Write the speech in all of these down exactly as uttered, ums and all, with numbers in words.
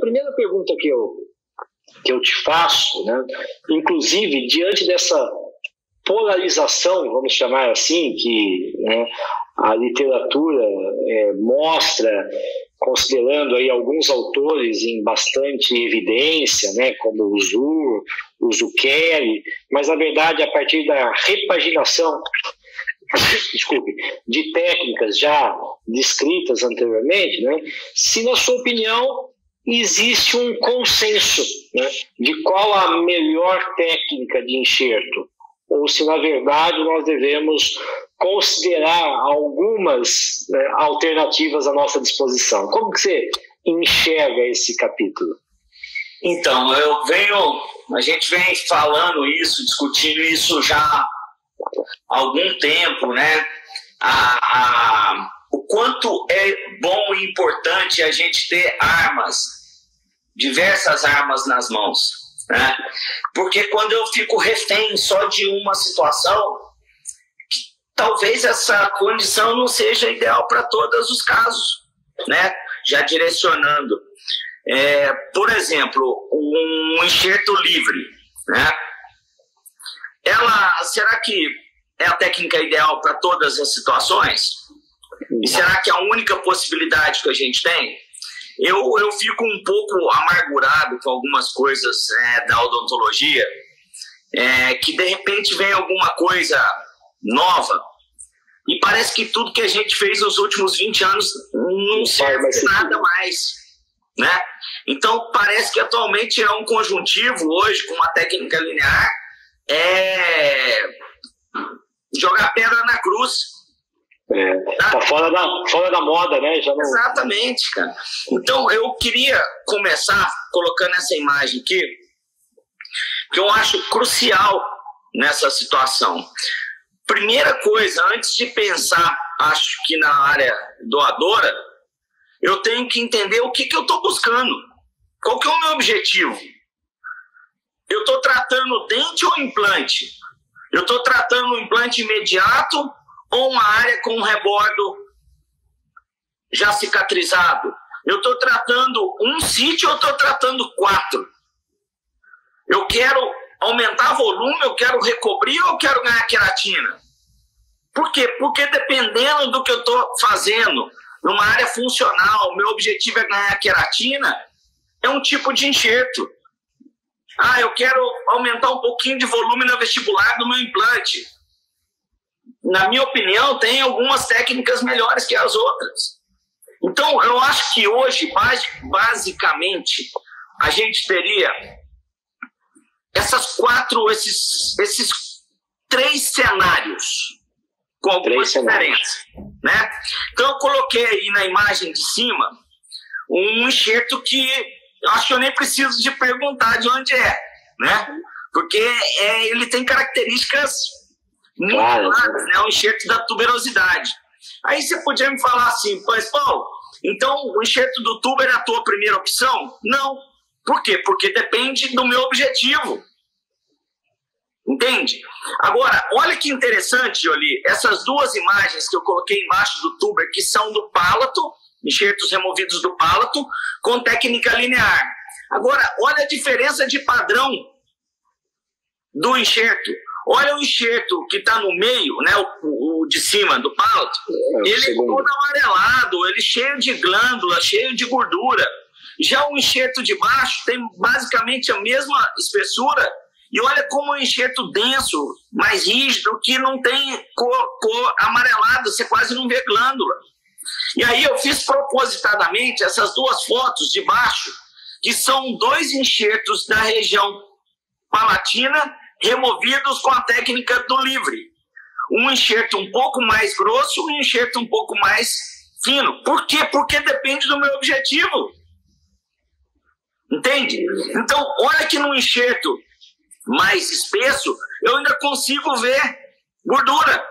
primeira pergunta que eu, que eu te faço, né, inclusive diante dessa polarização, vamos chamar assim, que, né, a literatura é, mostra, considerando aí alguns autores em bastante evidência, né, como o Zur, o Zucchelli, mas na verdade a partir da repaginação desculpe, de técnicas já descritas anteriormente, né, se na sua opinião existe um consenso, né, de qual a melhor técnica de enxerto, ou se na verdade nós devemos considerar algumas, né, alternativas à nossa disposição. Como que você enxerga esse capítulo? Então, eu venho, a gente vem falando isso, discutindo isso já há algum tempo, né? A, a, o quanto é bom e importante a gente ter armas, diversas armas nas mãos, né? Porque quando eu fico refém só de uma situação, talvez essa condição não seja ideal para todos os casos, né? Já direcionando. É, por exemplo, um enxerto livre, né? Ela, será que é a técnica ideal para todas as situações? E será que é a única possibilidade que a gente tem? Eu, eu fico um pouco amargurado com algumas coisas é, da odontologia, é, que de repente vem alguma coisa nova e parece que tudo que a gente fez nos últimos vinte anos não serve para nada mais, né? Então parece que atualmente é um conjuntivo hoje com uma técnica linear, é jogar pedra na cruz. É, tá, tá fora, da, fora da moda, né? Já não... Exatamente, cara. Então eu queria começar colocando essa imagem aqui, que eu acho crucial nessa situação. Primeira coisa, antes de pensar, acho que na área doadora, eu tenho que entender o que, que eu estou buscando. Qual que é o meu objetivo? Eu estou tratando dente ou implante? Eu estou tratando um implante imediato ou uma área com um rebordo já cicatrizado? Eu estou tratando um sítio ou estou tratando quatro? Eu quero aumentar volume, eu quero recobrir ou eu quero ganhar queratina? Por quê? Porque dependendo do que eu estou fazendo numa área funcional, meu objetivo é ganhar queratina, é um tipo de enxerto. Ah, eu quero aumentar um pouquinho de volume na vestibular do meu implante. Na minha opinião, tem algumas técnicas melhores que as outras. Então, eu acho que hoje, basicamente, a gente teria essas quatro, esses, esses três cenários com algumas diferenças, né? Então, eu coloquei aí na imagem de cima um enxerto que eu acho que eu nem preciso de perguntar de onde é, né? Porque é, ele tem características muito claras, né? O enxerto da tuberosidade. Aí você podia me falar assim, pois, Paulo, então o enxerto do tuber é a tua primeira opção? Não. Por quê? Porque depende do meu objetivo. Entende? Agora, olha que interessante, Jolie, essas duas imagens que eu coloquei embaixo do tuber, que são do palato, enxertos removidos do palato, com técnica linear. Agora, olha a diferença de padrão do enxerto. Olha o enxerto que está no meio, né, o, o de cima do palato, é, ele é todo amarelado, ele é cheio de glândula, cheio de gordura. Já o enxerto de baixo tem basicamente a mesma espessura, e olha como é um enxerto denso, mais rígido, que não tem cor, cor amarelada, você quase não vê glândula. E aí eu fiz propositadamente essas duas fotos de baixo, que são dois enxertos da região palatina removidos com a técnica do livre. Um enxerto um pouco mais grosso e um enxerto um pouco mais fino. Por quê? Porque depende do meu objetivo. Entende? Então, olha que no enxerto mais espesso, eu ainda consigo ver gordura.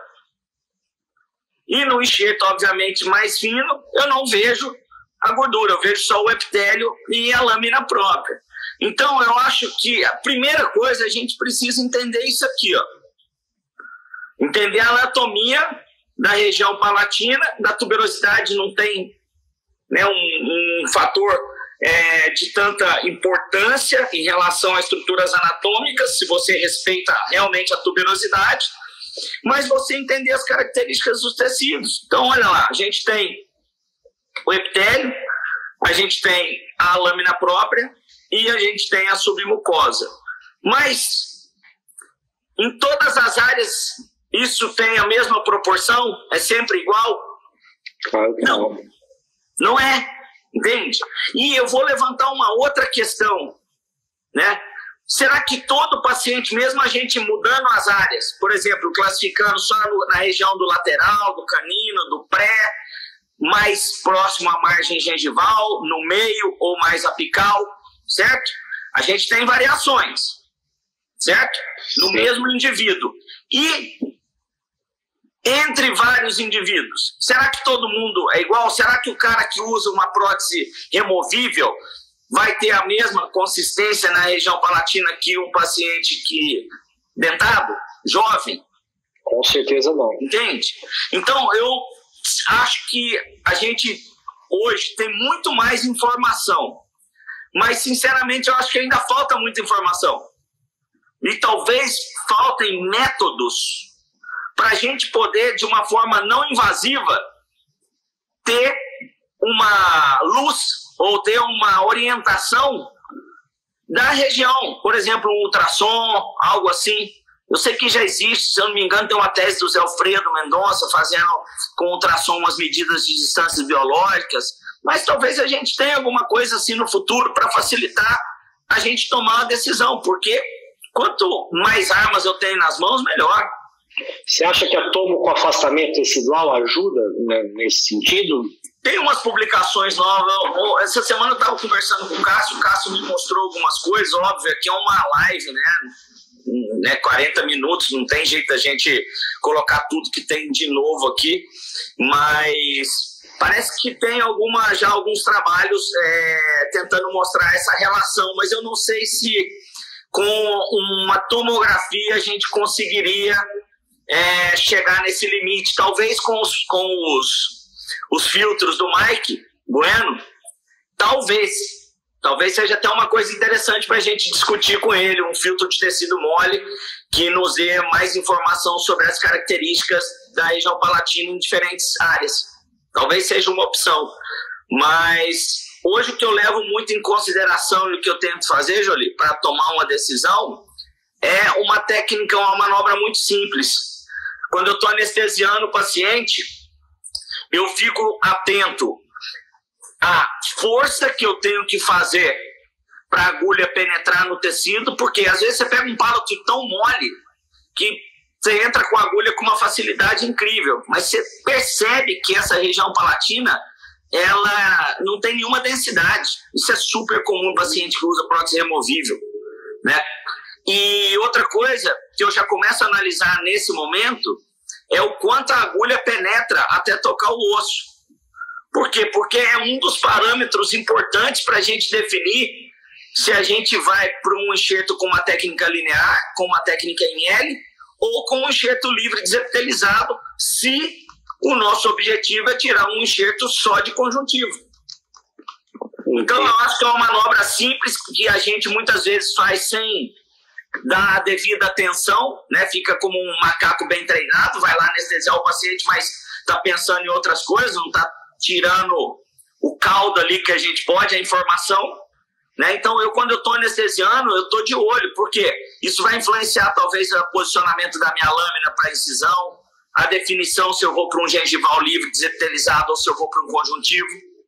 E no enxerto, obviamente, mais fino, eu não vejo a gordura, eu vejo só o epitélio e a lâmina própria. Então, eu acho que a primeira coisa, a gente precisa entender isso aqui, ó. Entender a anatomia da região palatina, da tuberosidade não tem, né, um, um fator é, de tanta importância em relação a estruturas anatômicas, se você respeita realmente a tuberosidade, mas você entender as características dos tecidos. Então, olha lá, a gente tem o epitélio, a gente tem a lâmina própria e a gente tem a submucosa. Mas, em todas as áreas, isso tem a mesma proporção? É sempre igual? Claro que não. Não, não é, entende? E eu vou levantar uma outra questão, né? Será que todo paciente, mesmo a gente mudando as áreas, por exemplo, classificando só no, na região do lateral, do canino, do pré, mais próximo à margem gengival, no meio ou mais apical, certo? A gente tem variações, certo? No Sim. mesmo indivíduo. E entre vários indivíduos, será que todo mundo é igual? Será que o cara que usa uma prótese removível vai ter a mesma consistência na região palatina que um paciente que dentado, jovem? Com certeza não. Entende? Então, eu acho que a gente hoje tem muito mais informação, mas, sinceramente, eu acho que ainda falta muita informação. E talvez faltem métodos para a gente poder, de uma forma não invasiva, ter uma luz ou ter uma orientação da região. Por exemplo, um ultrassom, algo assim. Eu sei que já existe, se eu não me engano, tem uma tese do Zé Alfredo Mendonça fazendo com ultrassom umas medidas de distâncias biológicas, mas talvez a gente tenha alguma coisa assim no futuro para facilitar a gente tomar uma decisão, porque quanto mais armas eu tenho nas mãos, melhor. Você acha que a tomo com afastamento tecidual ajuda, né, nesse sentido? Tem umas publicações novas. Essa semana eu estava conversando com o Cássio, o Cássio me mostrou algumas coisas, óbvio, aqui é uma live, né? né? quarenta minutos, não tem jeito da gente colocar tudo que tem de novo aqui, mas parece que tem alguma, já alguns trabalhos é, tentando mostrar essa relação, mas eu não sei se com uma tomografia a gente conseguiria é, chegar nesse limite. Talvez com os, com os, os filtros do Mike Bueno, talvez, talvez seja até uma coisa interessante para a gente discutir com ele, um filtro de tecido mole que nos dê mais informação sobre as características da região palatina em diferentes áreas. Talvez seja uma opção, mas hoje o que eu levo muito em consideração e o que eu tento fazer, Jolie, para tomar uma decisão, é uma técnica, uma manobra muito simples. Quando eu estou anestesiando o paciente, eu fico atento à força que eu tenho que fazer para a agulha penetrar no tecido, porque às vezes você pega um palato tão mole que você entra com a agulha com uma facilidade incrível, mas você percebe que essa região palatina ela não tem nenhuma densidade. Isso é super comum no paciente que usa prótese removível, né? E outra coisa que eu já começo a analisar nesse momento é o quanto a agulha penetra até tocar o osso. Por quê? Porque é um dos parâmetros importantes para a gente definir se a gente vai para um enxerto com uma técnica linear, com uma técnica em L, ou com um enxerto livre desepitelizado, se o nosso objetivo é tirar um enxerto só de conjuntivo. Então, eu acho que é uma manobra simples que a gente muitas vezes faz sem dar a devida atenção, né? Fica como um macaco bem treinado, vai lá anestesiar o paciente, mas está pensando em outras coisas, não está tirando o caldo ali que a gente pode, a informação, né? Então, eu quando eu estou anestesiando, eu estou de olho, porque isso vai influenciar talvez o posicionamento da minha lâmina para incisão, a definição se eu vou para um gengival livre desepitelizado ou se eu vou para um conjuntivo.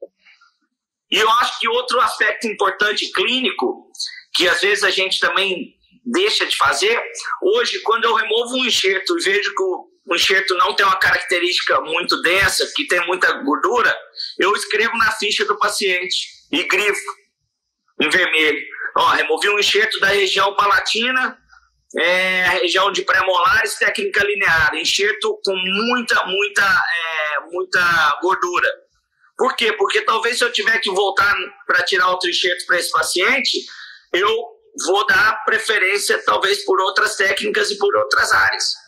E eu acho que outro aspecto importante clínico, que às vezes a gente também deixa de fazer, hoje quando eu removo um enxerto e vejo que o enxerto não tem uma característica muito densa, que tem muita gordura, eu escrevo na ficha do paciente e grifo em vermelho. Ó, removi um enxerto da região palatina, É, região de pré-molares, técnica linear, enxerto com muita, muita, é, muita gordura. Por quê? Porque talvez se eu tiver que voltar para tirar outro enxerto para esse paciente, eu vou dar preferência talvez por outras técnicas e por outras áreas.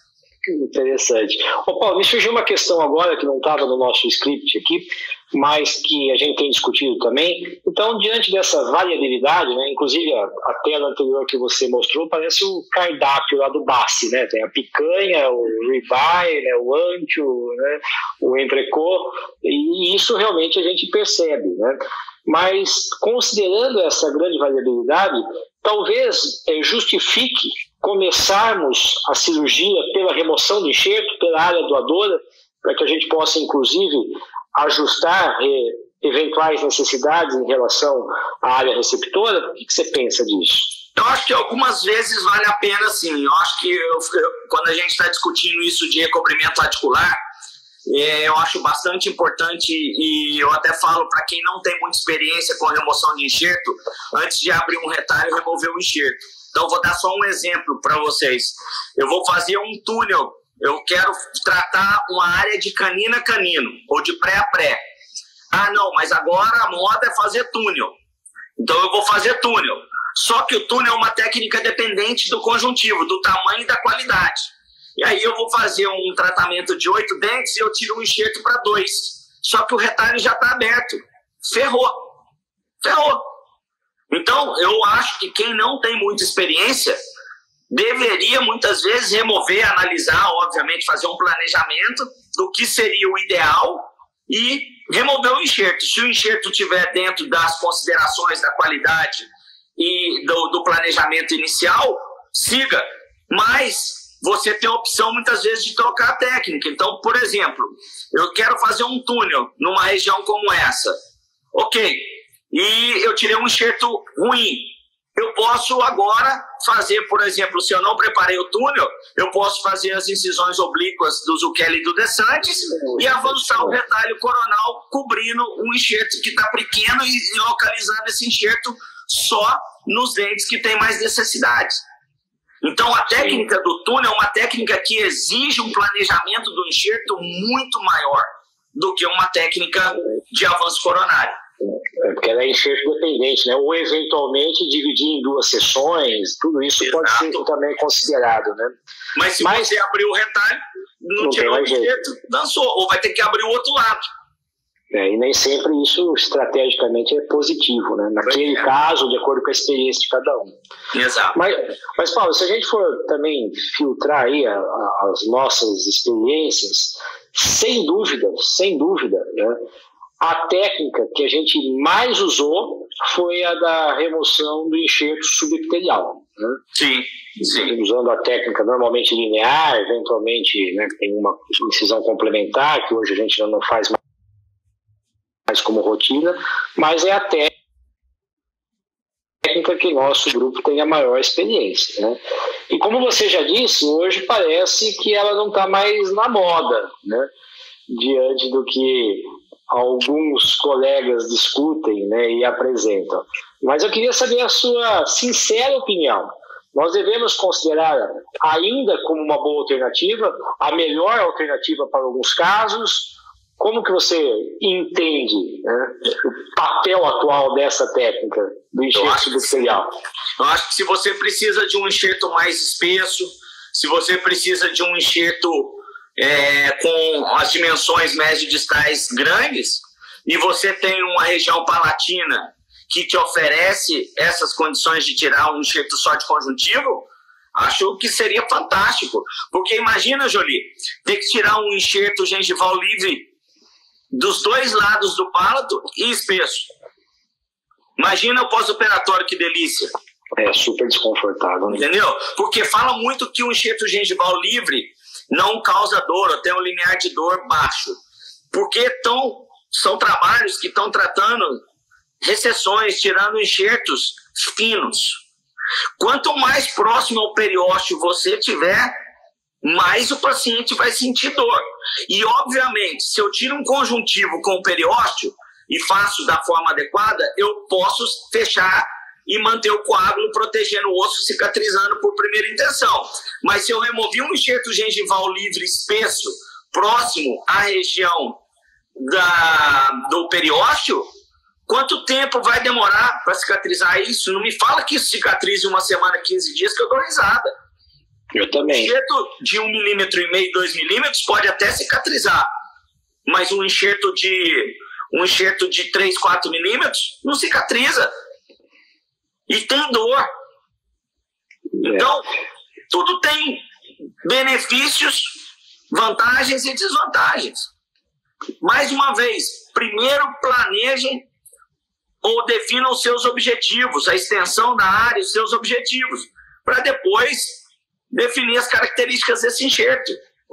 Interessante. Ô, Paulo, me surgiu uma questão agora que não estava no nosso script aqui, mas que a gente tem discutido também. Então, diante dessa variabilidade, né, inclusive a, a tela anterior que você mostrou parece o cardápio lá do Bassi, né? Tem a picanha, o ribeye, né, o ancho, né, o entrecô, e isso realmente a gente percebe, né? Mas, considerando essa grande variabilidade, talvez é, justifique começarmos a cirurgia pela remoção do enxerto, pela área doadora, para que a gente possa, inclusive, ajustar eh, eventuais necessidades em relação à área receptora. O que você pensa disso? Eu acho que algumas vezes vale a pena, sim. Eu acho que eu, quando a gente está discutindo isso de recobrimento articular, é, eu acho bastante importante, e eu até falo para quem não tem muita experiência com remoção de enxerto, antes de abrir um retalho, remover o enxerto. Então, vou dar só um exemplo para vocês. Eu vou fazer um túnel, eu quero tratar uma área de canino a canino, ou de pré a pré. Ah, não, mas agora a moda é fazer túnel. Então, eu vou fazer túnel. Só que o túnel é uma técnica dependente do conjuntivo, do tamanho e da qualidade. E aí eu vou fazer um tratamento de oito dentes e eu tiro um enxerto para dois. Só que o retalho já está aberto. Ferrou. Ferrou. Então, eu acho que quem não tem muita experiência deveria, muitas vezes, remover, analisar, obviamente, fazer um planejamento do que seria o ideal e remover o enxerto. Se o enxerto estiver dentro das considerações da qualidade e do, do planejamento inicial, siga. Mas você tem a opção, muitas vezes, de trocar a técnica. Então, por exemplo, eu quero fazer um túnel numa região como essa. Ok. E eu tirei um enxerto ruim. Eu posso agora fazer, por exemplo, se eu não preparei o túnel, eu posso fazer as incisões oblíquas do Zucchelli e do De Santis e avançar o retalho coronal cobrindo um enxerto que está pequeno e localizando esse enxerto só nos dentes que tem mais necessidade. Então, a técnica do túnel é uma técnica que exige um planejamento do enxerto muito maior do que uma técnica de avanço coronário. É porque ela é enxerto dependente, né? Ou eventualmente dividir em duas sessões, tudo isso Exato. Pode ser também considerado, né? Mas se Mas, você abrir o retalho, não, não tirou o enxerto, dançou, ou vai ter que abrir o outro lado. É, e nem sempre isso estrategicamente é positivo, né? Naquele é. caso, de acordo com a experiência de cada um. Exato. Mas, mas Paulo, se a gente for também filtrar aí a, a, as nossas experiências, sem dúvida, sem dúvida, né? A técnica que a gente mais usou foi a da remoção do enxerto subepitelial. Né? Sim, sim. Usando a técnica normalmente linear, eventualmente, né, tem uma incisão complementar, que hoje a gente não faz mais como rotina, mas é a técnica que nosso grupo tem a maior experiência. Né? E como você já disse, hoje parece que ela não está mais na moda, né? Diante do que alguns colegas discutem, né, e apresentam. Mas eu queria saber a sua sincera opinião. Nós devemos considerar ainda como uma boa alternativa, a melhor alternativa para alguns casos? Como que você entende, né, o papel atual dessa técnica do enxerto subepitelial? Eu acho que se você precisa de um enxerto mais espesso, se você precisa de um enxerto É, com as dimensões médio-distais grandes, e você tem uma região palatina que te oferece essas condições de tirar um enxerto só de conjuntivo, acho que seria fantástico. Porque imagina, Jolie, ter que tirar um enxerto gengival livre dos dois lados do palato e espesso. Imagina o pós-operatório, que delícia. É super desconfortável, né? Entendeu? Porque fala muito que o enxerto gengival livre não causa dor, ou tem um limiar de dor baixo. Porque tão, são trabalhos que estão tratando recessões, tirando enxertos finos. Quanto mais próximo ao periósteo você tiver, mais o paciente vai sentir dor. E, obviamente, se eu tiro um conjuntivo com o periósteo e faço da forma adequada, eu posso fechar e manter o coágulo protegendo o osso, cicatrizando por primeira intenção. Mas se eu remover um enxerto gengival livre espesso, próximo à região da, do periósteo, quanto tempo vai demorar para cicatrizar isso? Não me fala que isso cicatrize uma semana, quinze dias, que eu dou risada. Eu também. Um enxerto de um milímetro e meio, dois milímetros pode até cicatrizar, mas um enxerto de um enxerto de três, quatro milímetros não cicatriza e tem dor. É. Então, tudo tem benefícios, vantagens e desvantagens. Mais uma vez, primeiro planejem ou definam os seus objetivos, a extensão da área, os seus objetivos, para depois definir as características desse enxerto.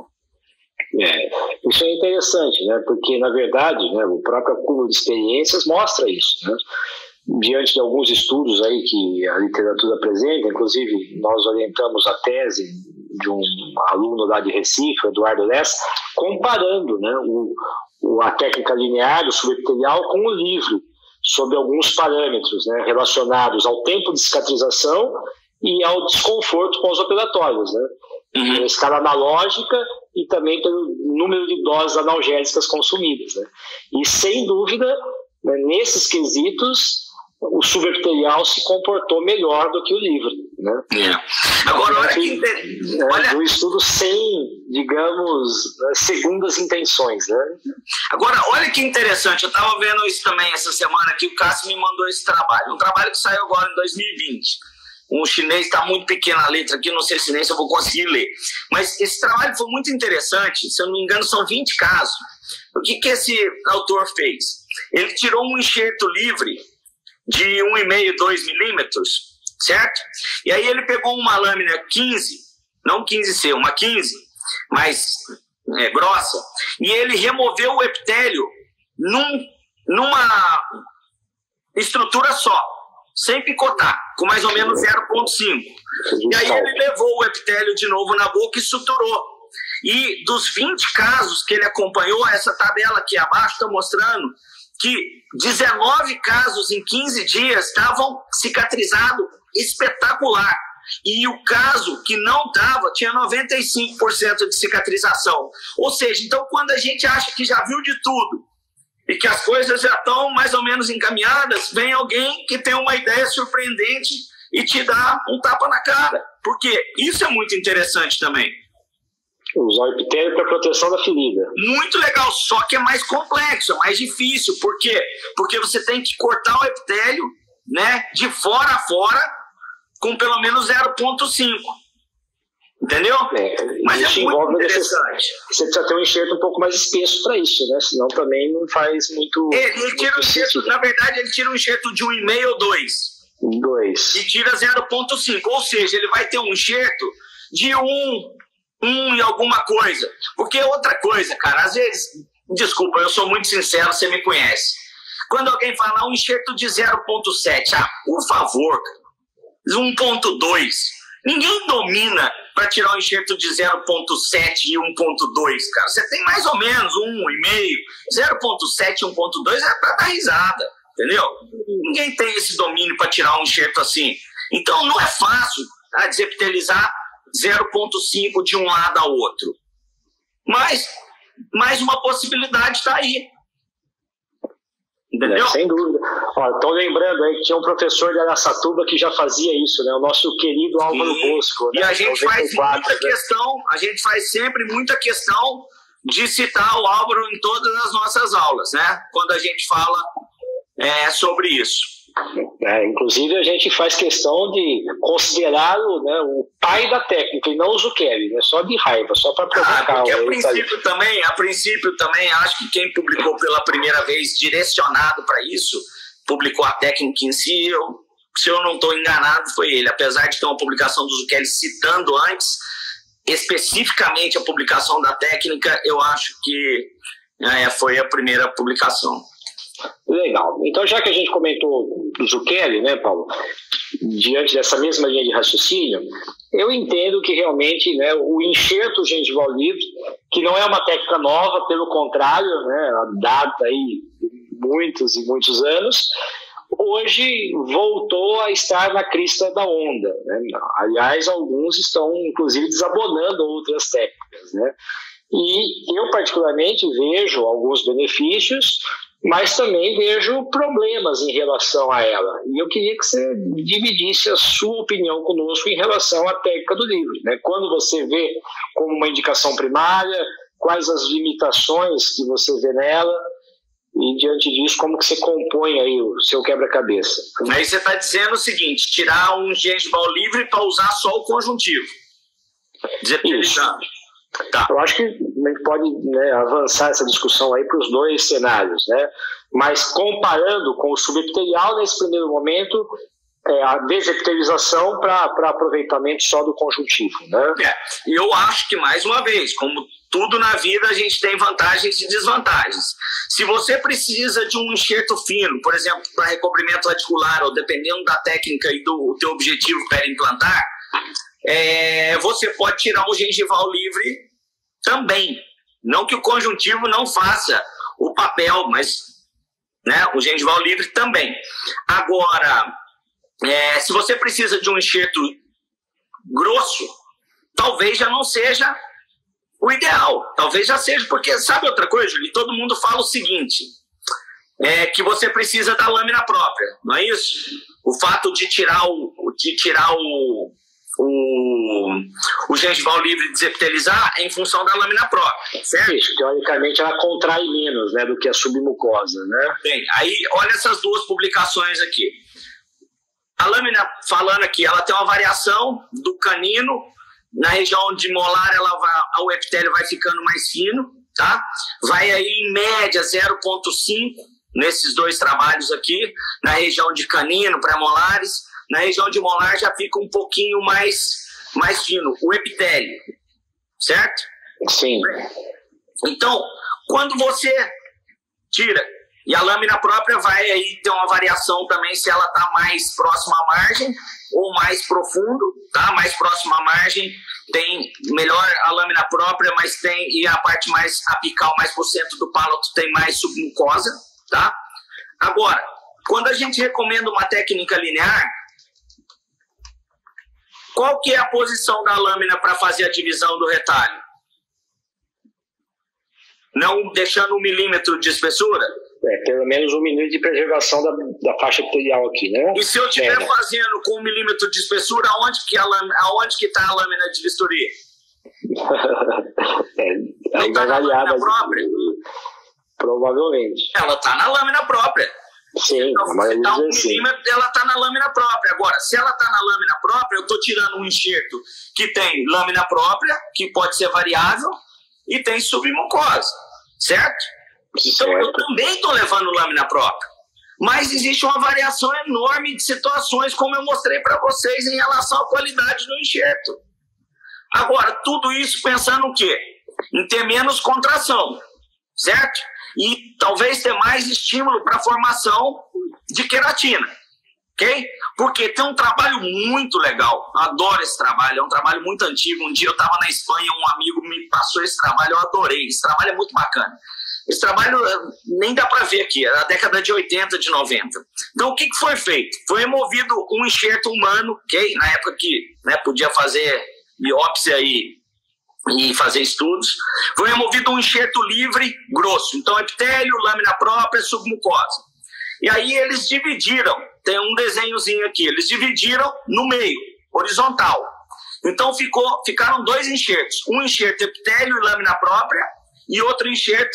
É, isso é interessante, né? Porque, na verdade, né, o próprio acúmulo de experiências mostra isso, né? Diante de alguns estudos aí que a literatura apresenta, inclusive nós orientamos a tese de um aluno lá de Recife, Eduardo Lessa, comparando, né, o, o, a técnica linear do subepitelial com o livre, sobre alguns parâmetros, né, relacionados ao tempo de cicatrização e ao desconforto pós-operatórios, né? Uhum. Pela escala analógica e também pelo número de doses analgésicas consumidas, né? E sem dúvida, né, nesses quesitos o subepitelial se comportou melhor do que o livre, né? É. Agora, olha que inter... né, olha... um estudo sem, digamos, segundas intenções, né? Agora, olha que interessante, eu estava vendo isso também essa semana que o Cássio me mandou esse trabalho, um trabalho que saiu agora em dois mil e vinte. Um chinês, está muito pequena a letra aqui, não sei se nem se eu vou conseguir ler. Mas esse trabalho foi muito interessante, se eu não me engano são vinte casos. O que, que esse autor fez? Ele tirou um enxerto livre de um vírgula cinco, dois milímetros, certo? E aí ele pegou uma lâmina quinze, não quinze C, uma quinze, mais é, grossa, e ele removeu o epitélio num, numa estrutura só, sem picotar, com mais ou menos zero vírgula cinco. E aí ele levou o epitélio de novo na boca e suturou. E dos vinte casos que ele acompanhou, essa tabela aqui abaixo está mostrando que dezenove casos em quinze dias estavam cicatrizados espetacular. E o caso que não estava tinha noventa e cinco por cento de cicatrização. Ou seja, então quando a gente acha que já viu de tudo e que as coisas já estão mais ou menos encaminhadas, vem alguém que tem uma ideia surpreendente e te dá um tapa na cara. Porque isso é muito interessante também. Usar o epitélio para proteção da ferida. Muito legal, só que é mais complexo, é mais difícil. Por quê? Porque você tem que cortar o epitélio, né, de fora a fora com pelo menos zero vírgula cinco. Entendeu? É, mas é muito interessante. Você precisa ter um enxerto um pouco mais espesso para isso, né? Senão também não faz muito. Ele, ele tira um enxerto, na verdade, ele tira um enxerto de um vírgula cinco ou dois. dois. E tira zero vírgula cinco. Ou seja, ele vai ter um enxerto de um. um e alguma coisa. Porque outra coisa, cara, às vezes, desculpa, eu sou muito sincero, você me conhece. Quando alguém fala um enxerto de zero vírgula sete, ah, por favor, um ponto dois. Ninguém domina para tirar um enxerto de zero vírgula sete e um ponto dois, cara. Você tem mais ou menos um vírgula cinco. zero vírgula sete e um ponto dois é para dar risada, entendeu? Ninguém tem esse domínio para tirar um enxerto assim. Então não é fácil ah, desepitelizar zero vírgula cinco de um lado ao outro. Mas mais uma possibilidade está aí. Entendeu? É, sem dúvida. Estão lembrando aí que tinha um professor de Araçatuba que já fazia isso, né? O nosso querido Álvaro Sim. Bosco. E né? a gente faz muita né? questão, a gente faz sempre muita questão de citar o Álvaro em todas as nossas aulas, né? Quando a gente fala é, sobre isso. É, inclusive a gente faz questão de considerá-lo, né, o pai da técnica e não o Zucchelli, né, só de raiva, só para provocar. Ah, porque a o princípio também, a princípio também acho que quem publicou pela primeira vez direcionado para isso, publicou a técnica em si, eu, se eu não estou enganado foi ele, apesar de ter uma publicação do Zucchelli citando antes especificamente a publicação da técnica, eu acho que é, foi a primeira publicação. Legal. Então, já que a gente comentou do Zucchelli, né, Paulo, diante dessa mesma linha de raciocínio, eu entendo que realmente, né, o enxerto gengival livre, que não é uma técnica nova, pelo contrário, né, data aí muitos e muitos anos, hoje voltou a estar na crista da onda, né? Aliás, alguns estão, inclusive, desabonando outras técnicas, né? E eu, particularmente, vejo alguns benefícios, mas também vejo problemas em relação a ela. E eu queria que você dividisse a sua opinião conosco em relação à técnica do livre, né? Quando você vê como uma indicação primária, quais as limitações que você vê nela, e diante disso, como que você compõe aí o seu quebra-cabeça. Aí você está dizendo o seguinte, tirar um gengival livre para usar só o conjuntivo. Desepilizando. Tá. Eu acho que a gente pode, né, avançar essa discussão aí para os dois cenários, né? Mas comparando com o subepitelial, nesse primeiro momento, é, a desepitelização para aproveitamento só do conjuntivo, né? É, eu acho que, mais uma vez, como tudo na vida, a gente tem vantagens e desvantagens. Se você precisa de um enxerto fino, por exemplo, para recobrimento radicular, ou dependendo da técnica e do teu objetivo periimplantar, é, você pode tirar um gengival livre também. Não que o conjuntivo não faça o papel, mas, né, o gengival livre também. Agora, é, se você precisa de um enxerto grosso, talvez já não seja o ideal. Talvez já seja, porque sabe outra coisa, Júlio? Todo mundo fala o seguinte, é que você precisa da lâmina própria, não é isso? O fato de tirar o, de tirar o, o, o gengival livre e desepitelizar é em função da lâmina própria, certo? Isso, teoricamente ela contrai menos, né, do que a submucosa, né? Bem, aí olha essas duas publicações aqui. A lâmina, falando aqui, ela tem uma variação do canino. Na região de molar, ela vai, o epitélio vai ficando mais fino, tá? Vai aí em média zero vírgula cinco nesses dois trabalhos aqui, na região de canino, pré-molares. Na região de molar já fica um pouquinho mais, mais fino, o epitélio, certo? Sim. Então, quando você tira, e a lâmina própria vai aí ter uma variação também se ela está mais próxima à margem ou mais profundo, tá? Mais próxima à margem tem melhor a lâmina própria, mas tem, e a parte mais apical, mais por cento do palato tem mais submucosa, tá? Agora, quando a gente recomenda uma técnica linear, qual que é a posição da lâmina para fazer a divisão do retalho? Não deixando um milímetro de espessura? É, pelo menos um milímetro de preservação da, da faixa epitelial aqui, né? E se eu estiver é, fazendo com um milímetro de espessura, aonde que a lâmina, aonde que está a lâmina de bisturi? é, aí vai variar, mas própria? Provavelmente. Ela está na lâmina própria. Sim, então, mas se tá um assim. milímetro, ela está na lâmina própria. Agora, se ela está na lâmina própria, eu estou tirando um enxerto que tem lâmina própria, que pode ser variável, e tem submucosa, certo? Então, certo. eu também estou levando lâmina própria. Mas existe uma variação enorme de situações, como eu mostrei para vocês, em relação à qualidade do enxerto. Agora, tudo isso pensando o quê? Em ter menos contração, certo? E talvez ter mais estímulo para a formação de queratina, ok? Porque tem um trabalho muito legal, eu adoro esse trabalho, é um trabalho muito antigo. Um dia eu estava na Espanha, um amigo me passou esse trabalho, eu adorei, esse trabalho é muito bacana. Esse trabalho nem dá para ver aqui, é da década de oitenta, de noventa. Então, o que, que foi feito? Foi removido um enxerto humano, ok? Na época que, né, podia fazer biópsia e, e fazer estudos. Foi removido um enxerto livre, grosso. Então, epitélio, lâmina própria, submucosa. E aí eles dividiram, tem um desenhozinho aqui, eles dividiram no meio, horizontal. Então, ficou, ficaram dois enxertos. Um enxerto epitélio e lâmina própria, e outro enxerto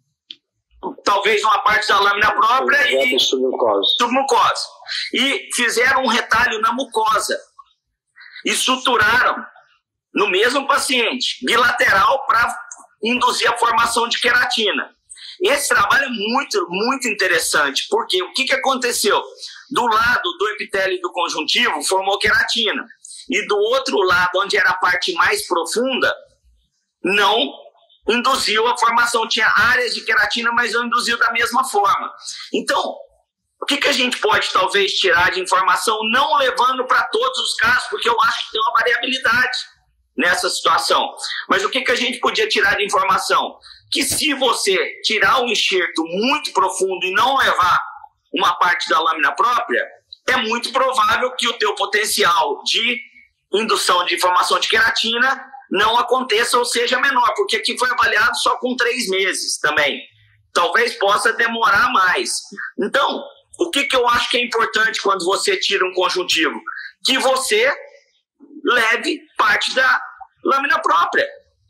talvez uma parte da lâmina própria e submucosa. submucosa. E fizeram um retalho na mucosa. E suturaram no mesmo paciente, bilateral, para induzir a formação de queratina. Esse trabalho é muito, muito interessante, porque o que, que aconteceu? Do lado do epitélio e do conjuntivo, formou queratina. E do outro lado, onde era a parte mais profunda, não induziu a formação. Tinha áreas de queratina, mas não induziu da mesma forma. Então, o que, que a gente pode talvez tirar de informação, não levando para todos os casos, porque eu acho que tem uma variabilidade nessa situação. Mas o que, que a gente podia tirar de informação? Que se você tirar um enxerto muito profundo e não levar uma parte da lâmina própria, é muito provável que o teu potencial de indução de formação de queratina não aconteça ou seja menor, porque aqui foi avaliado só com três meses também, talvez possa demorar mais. Então, o que, que eu acho que é importante quando você tira um conjuntivo? Que você leve parte da lâmina própria.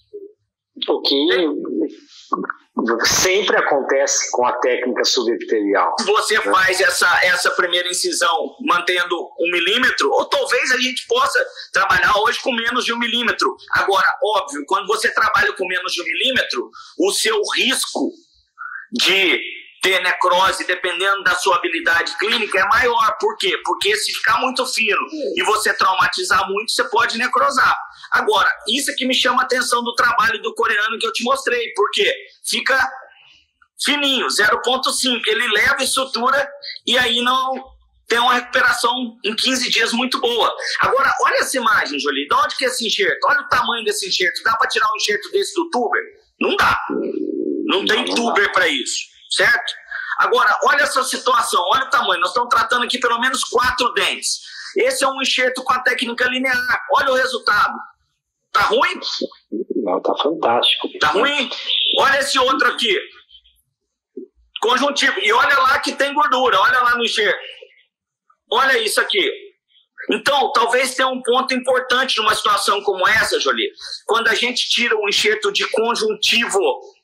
O que sempre acontece com a técnica subepitelial. Você né? faz essa, essa primeira incisão mantendo um milímetro, ou talvez a gente possa trabalhar hoje com menos de um milímetro. Agora, óbvio, quando você trabalha com menos de um milímetro, o seu risco de ter necrose, dependendo da sua habilidade clínica, é maior. Por quê? Porque se ficar muito fino e você traumatizar muito, você pode necrosar. Agora, isso que me chama a atenção do trabalho do coreano que eu te mostrei, porque fica fininho, zero ponto cinco, ele leva a estrutura e aí não tem uma recuperação em quinze dias muito boa. Agora, olha essa imagem, Jolie, de onde que é esse enxerto? Olha o tamanho desse enxerto, dá para tirar um enxerto desse do tuber? Não dá, não tem tuber para isso. Certo? Agora, olha essa situação, olha o tamanho. Nós estamos tratando aqui pelo menos quatro dentes. Esse é um enxerto com a técnica linear. Olha o resultado. Tá ruim? Não, tá fantástico. Tá ruim? Olha esse outro aqui. Conjuntivo. E olha lá que tem gordura. Olha lá no enxerto. Olha isso aqui. Então, talvez tenha um ponto importante numa situação como essa, Jolie. Quando a gente tira o enxerto de conjuntivo,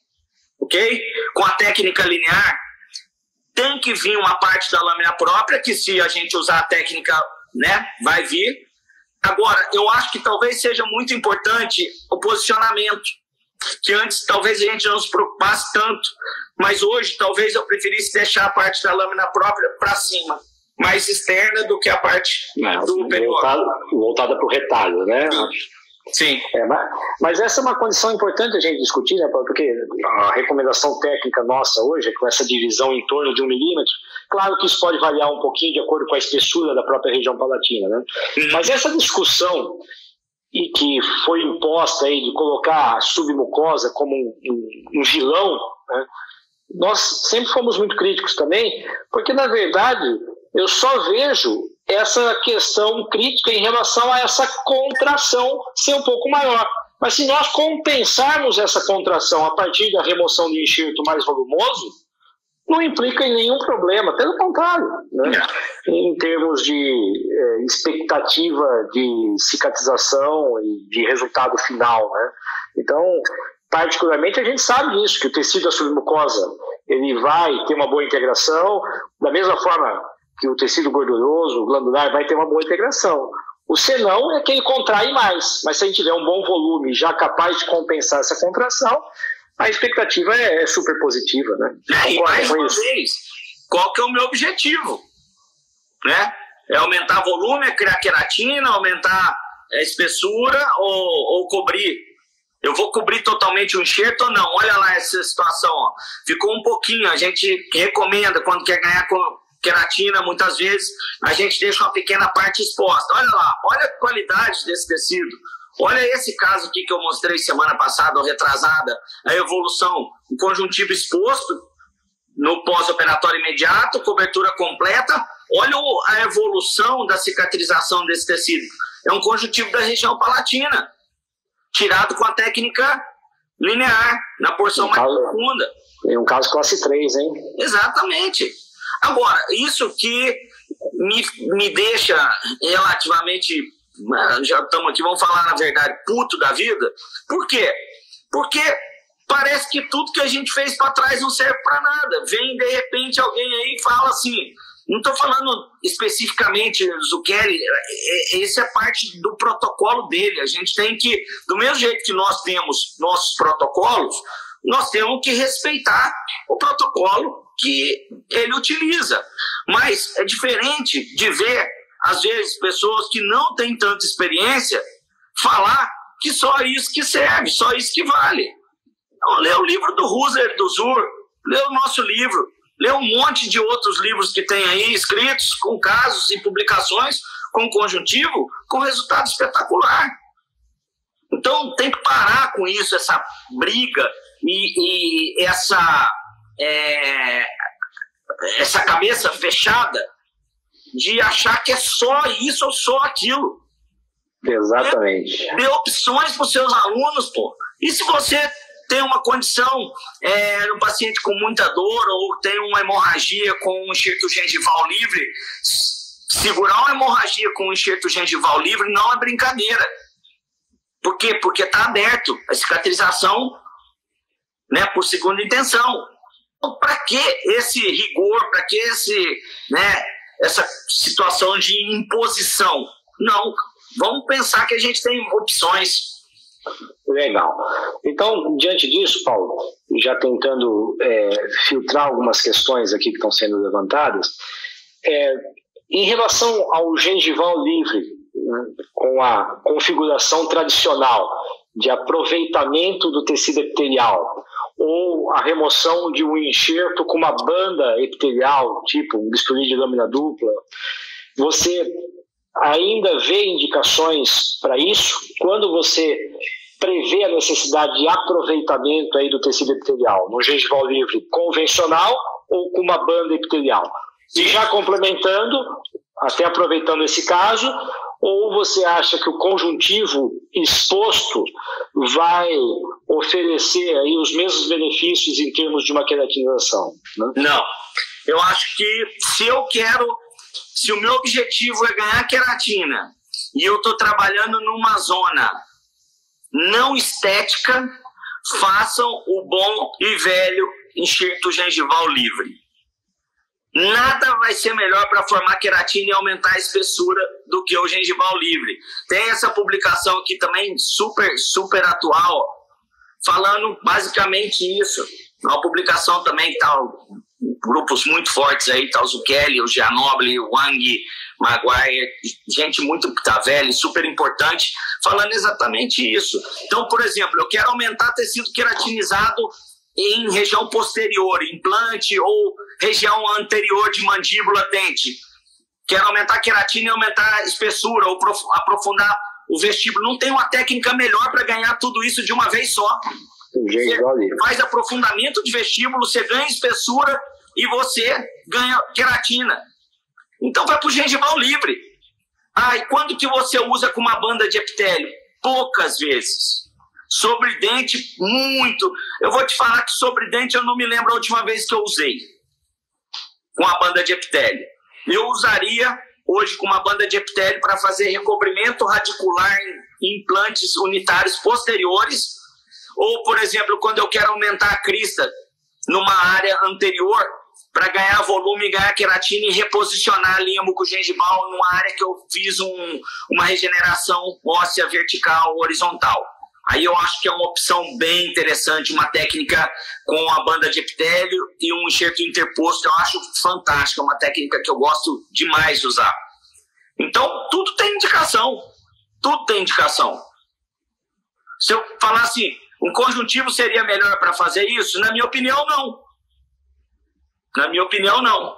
ok? Com a técnica linear, tem que vir uma parte da lâmina própria, que se a gente usar a técnica, né, vai vir. Agora, eu acho que talvez seja muito importante o posicionamento, que antes talvez a gente não se preocupasse tanto, mas hoje talvez eu preferisse deixar a parte da lâmina própria para cima, mais externa do que a parte é, do periódico. Voltada, voltada para o retalho, né? Sim. É, mas, mas essa é uma condição importante a gente discutir, né, porque a recomendação técnica nossa hoje é com essa divisão em torno de um milímetro. Claro que isso pode variar um pouquinho de acordo com a espessura da própria região palatina, né? Uhum. Mas essa discussão e que foi imposta aí de colocar a submucosa como um, um, um vilão, né, nós sempre fomos muito críticos também, porque na verdade eu só vejo essa questão crítica em relação a essa contração ser um pouco maior. Mas se nós compensarmos essa contração a partir da remoção de enxerto mais volumoso, não implica em nenhum problema, pelo contrário, né? Em termos de é, expectativa de cicatrização e de resultado final, né? Então, particularmente, a gente sabe disso, que o tecido da submucosa ele vai ter uma boa integração, da mesma forma que o tecido gorduroso, o glandular, vai ter uma boa integração. O senão é que ele contrai mais, mas se a gente tiver um bom volume já capaz de compensar essa contração, a expectativa é, é super positiva, né? É, e mais uma vez, qual que é o meu objetivo? Né? É aumentar volume, é criar queratina, aumentar a espessura ou, ou cobrir? Eu vou cobrir totalmente o enxerto ou não? Olha lá essa situação, ó. Ficou um pouquinho, a gente recomenda quando quer ganhar queratina, muitas vezes a gente deixa uma pequena parte exposta. Olha lá, olha a qualidade desse tecido. Olha esse caso aqui que eu mostrei semana passada ou retrasada, a evolução, o conjuntivo exposto no pós-operatório imediato, cobertura completa. Olha a evolução da cicatrização desse tecido. É um conjuntivo da região palatina, tirado com a técnica linear, na porção um mais caso, profunda. É um caso classe três, hein? Exatamente. Agora, isso que me, me deixa relativamente, já estamos aqui, vamos falar na verdade, puto da vida. Por quê? Porque parece que tudo que a gente fez para trás não serve para nada. Vem, de repente, alguém aí e fala assim, não estou falando especificamente do Zucchelli, esse é parte do protocolo dele. A gente tem que, do mesmo jeito que nós temos nossos protocolos, nós temos que respeitar o protocolo que ele utiliza. Mas é diferente de ver, às vezes, pessoas que não têm tanta experiência falar que só isso que serve, só isso que vale. Então, lê o livro do Husserl, do Zur, lê o nosso livro, lê um monte de outros livros que tem aí escritos com casos e publicações com conjuntivo, com resultado espetacular. Então tem que parar com isso, essa briga e, e essa, é, essa cabeça fechada de achar que é só isso ou só aquilo. Exatamente. Dê, dê opções para os seus alunos, pô. E se você tem uma condição, é, um paciente com muita dor ou tem uma hemorragia com um enxerto gengival livre, segurar uma hemorragia com um enxerto gengival livre não é brincadeira. Por quê? Porque está aberto a cicatrização, né, por segunda intenção. Então, para que esse rigor, para que esse, né, essa situação de imposição? Não, vamos pensar que a gente tem opções. Legal. Então, diante disso, Paulo, já tentando é, filtrar algumas questões aqui que estão sendo levantadas, é, em relação ao gengival livre, né, com a configuração tradicional de aproveitamento do tecido epitelial, ou a remoção de um enxerto com uma banda epitelial, tipo um bisturi de lâmina dupla, você ainda vê indicações para isso? Quando você prevê a necessidade de aproveitamento aí do tecido epitelial, no gengival livre convencional ou com uma banda epitelial? E já complementando, até aproveitando esse caso, ou você acha que o conjuntivo exposto vai oferecer aí os mesmos benefícios em termos de uma queratinização? Né? Não. Eu acho que se eu quero, se o meu objetivo é ganhar queratina e eu estou trabalhando numa zona não estética, façam o bom e velho enxerto gengival livre. Nada vai ser melhor para formar queratina e aumentar a espessura do que o gengival livre. Tem essa publicação aqui também, super, super atual, falando basicamente isso. Uma publicação também que tá grupos muito fortes aí, tá o Zucchelli, o Gianobili, o Wang, Maguire, gente muito tá velha, super importante, falando exatamente isso. Então, por exemplo, eu quero aumentar tecido queratinizado em região posterior, implante ou região anterior de mandíbula, dente. Quero aumentar a queratina e aumentar a espessura ou aprofundar o vestíbulo. Não tem uma técnica melhor para ganhar tudo isso de uma vez só. Você faz aprofundamento de vestíbulo, você ganha espessura e você ganha queratina. Então vai para o gengival livre. Ah, e quando que você usa com uma banda de epitélio? Poucas vezes. Sobre dente, muito. Eu vou te falar que sobre dente eu não me lembro a última vez que eu usei com a banda de epitélio. Eu usaria hoje com uma banda de epitélio para fazer recobrimento radicular em implantes unitários posteriores, ou, por exemplo, quando eu quero aumentar a crista numa área anterior para ganhar volume, ganhar queratina e reposicionar a linha mucogengival numa área que eu fiz um, uma regeneração óssea vertical, horizontal. Aí eu acho que é uma opção bem interessante, uma técnica com a banda de epitélio e um enxerto interposto. Eu acho fantástica, uma técnica que eu gosto demais de usar. Então, tudo tem indicação. Tudo tem indicação. Se eu falar assim, um conjuntivo seria melhor para fazer isso? Na minha opinião, não. Na minha opinião, não.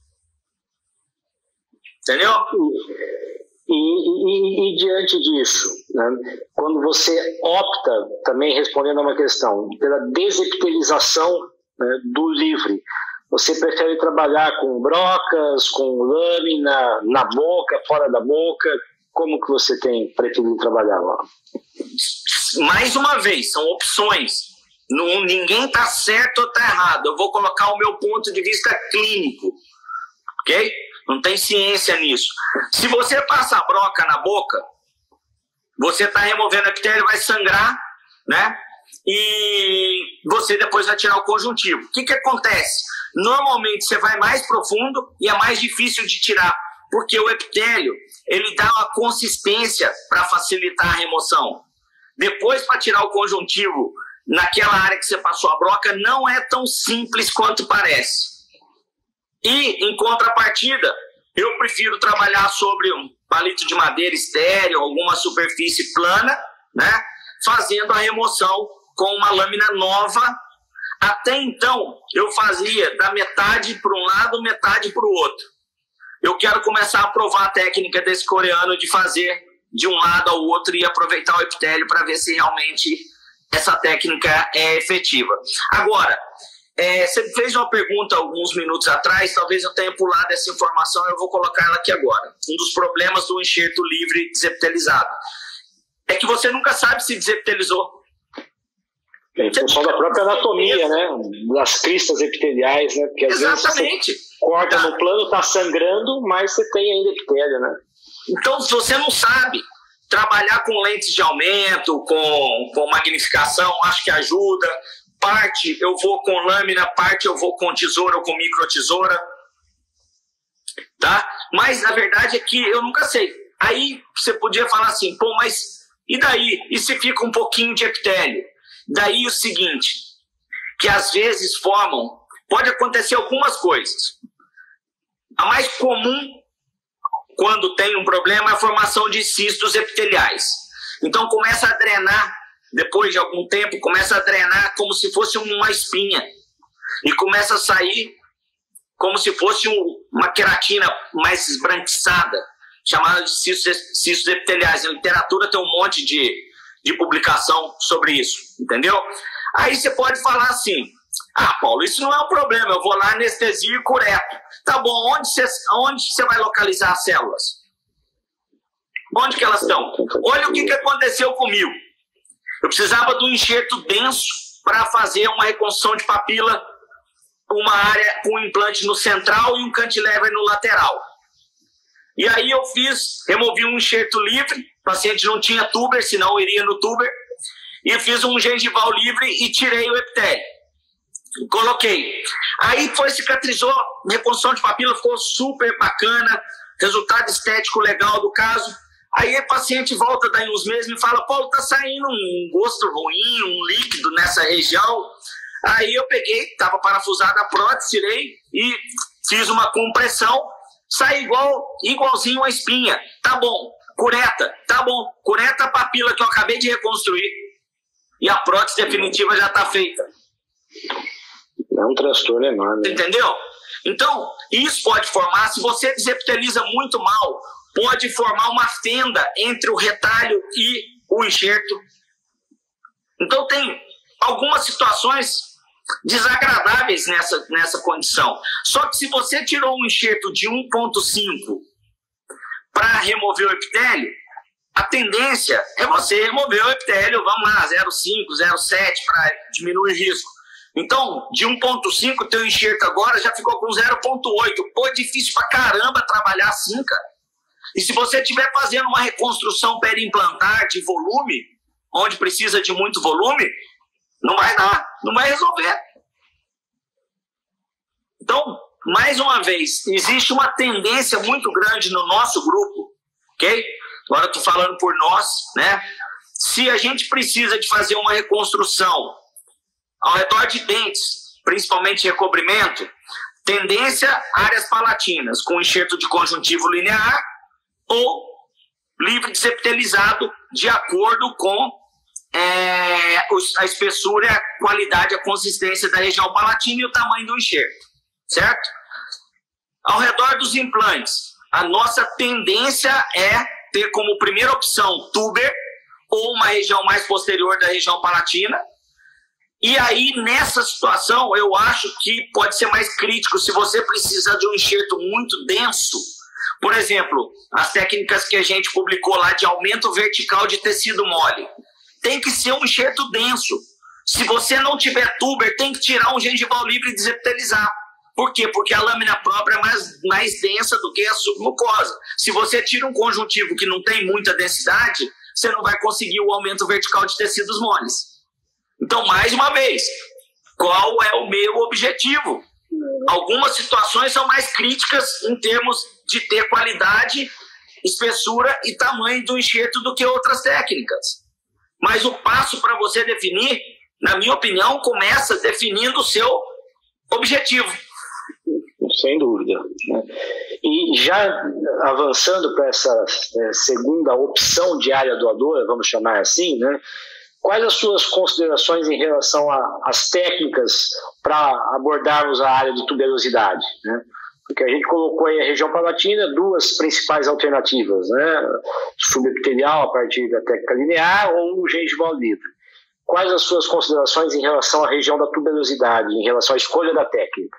Entendeu? E, e, e diante disso, né, quando você opta, também respondendo a uma questão, pela desepitelização, né, do livre, você prefere trabalhar com brocas, com lâmina, na boca, fora da boca? Como que você tem preferido trabalhar lá? Mais uma vez, são opções. Não, ninguém está certo ou está errado. Eu vou colocar o meu ponto de vista clínico, ok? Não tem ciência nisso. Se você passa a broca na boca, você está removendo a epitélio, vai sangrar, né? E você depois vai tirar o conjuntivo. O que que acontece? Normalmente você vai mais profundo e é mais difícil de tirar, porque o epitélio, ele dá uma consistência para facilitar a remoção. Depois, para tirar o conjuntivo naquela área que você passou a broca, não é tão simples quanto parece. E, em contrapartida, eu prefiro trabalhar sobre um palito de madeira estéreo, alguma superfície plana, né, fazendo a remoção com uma lâmina nova. Até então, eu fazia da metade para um lado, metade para o outro. Eu quero começar a provar a técnica desse coreano de fazer de um lado ao outro e aproveitar o epitélio para ver se realmente essa técnica é efetiva. Agora, é, você fez uma pergunta alguns minutos atrás, talvez eu tenha pulado essa informação, eu vou colocar ela aqui agora. Um dos problemas do enxerto livre desepitelizado é que você nunca sabe se desepitelizou. Em função da própria anatomia, né? Das cristas epiteliais, né? Porque às Exatamente. vezes você corta no plano, está sangrando, mas você tem ainda epitélio, né? Então, se você não sabe trabalhar com lentes de aumento, com, com magnificação, acho que ajuda. Parte eu vou com lâmina, parte eu vou com tesoura ou com micro tesoura. Tá? Mas, na verdade, é que eu nunca sei. Aí você podia falar assim, pô, mas e daí? E se fica um pouquinho de epitélio? Daí o seguinte, que às vezes formam, pode acontecer algumas coisas. A mais comum, quando tem um problema, é a formação de cistos epiteliais. Então começa a drenar, depois de algum tempo, começa a drenar como se fosse uma espinha. E começa a sair como se fosse um, uma queratina mais esbranquiçada, chamada de cistos, cistos epiteliais. Na literatura tem um monte de, de publicação sobre isso, entendeu? Aí você pode falar assim, ah, Paulo, isso não é um problema, eu vou lá, anestesia e cureto. Tá bom, onde você, onde você vai localizar as células? Onde que elas estão? Olha o que, que aconteceu comigo. Eu precisava de um enxerto denso para fazer uma reconstrução de papila, uma área com um implante no central e um cantilever no lateral. E aí eu fiz, removi um enxerto livre, o paciente não tinha tuber, senão eu iria no tuber, e fiz um gengival livre e tirei o epitélio. Coloquei. Aí foi, cicatrizou, reconstrução de papila, ficou super bacana, resultado estético legal do caso. Aí o paciente volta daí uns meses e me fala, Paulo, tá saindo um gosto ruim, um líquido nessa região. Aí eu peguei, tava parafusada a prótese, tirei e fiz uma compressão, sai igual, igualzinho a espinha. Tá bom, cureta, tá bom, cureta a papila que eu acabei de reconstruir e a prótese definitiva já tá feita. É um transtorno enorme. Entendeu? Então, isso pode formar, se você desepiteliza muito mal, pode formar uma fenda entre o retalho e o enxerto. Então, tem algumas situações desagradáveis nessa, nessa condição. Só que se você tirou um enxerto de um ponto cinco para remover o epitélio, a tendência é você remover o epitélio, vamos lá, zero vírgula cinco, zero vírgula sete para diminuir o risco. Então, de um ponto cinco, teu enxerto agora já ficou com zero vírgula oito. Pô, é difícil pra caramba trabalhar assim, cara. E se você estiver fazendo uma reconstrução periimplantar de volume, onde precisa de muito volume, não vai dar, não vai resolver. Então, mais uma vez, existe uma tendência muito grande no nosso grupo, ok? Agora eu tô falando por nós, né? Se a gente precisa de fazer uma reconstrução ao redor de dentes, principalmente recobrimento, tendência áreas palatinas, com enxerto de conjuntivo linear ou livre desepitelizado, de acordo com é, a espessura, a qualidade, a consistência da região palatina e o tamanho do enxerto, certo? Ao redor dos implantes, a nossa tendência é ter como primeira opção tuber ou uma região mais posterior da região palatina. E aí, nessa situação, eu acho que pode ser mais crítico se você precisa de um enxerto muito denso. Por exemplo, as técnicas que a gente publicou lá de aumento vertical de tecido mole. Tem que ser um enxerto denso. Se você não tiver tuber, tem que tirar um gengival livre e desepitelizar. Por quê? Porque a lâmina própria é mais, mais densa do que a submucosa. Se você tira um conjuntivo que não tem muita densidade, você não vai conseguir o aumento vertical de tecidos moles. Então, mais uma vez, qual é o meu objetivo? Algumas situações são mais críticas em termos de ter qualidade, espessura e tamanho do enxerto do que outras técnicas. Mas o passo para você definir, na minha opinião, começa definindo o seu objetivo. Sem dúvida. E já avançando para essa segunda opção de área doadora, vamos chamar assim, né? Quais as suas considerações em relação às técnicas para abordarmos a área de tuberosidade, né? Porque a gente colocou aí a região palatina, duas principais alternativas, né? Subepitelial a partir da técnica linear ou o gengival livre. Quais as suas considerações em relação à região da tuberosidade, em relação à escolha da técnica?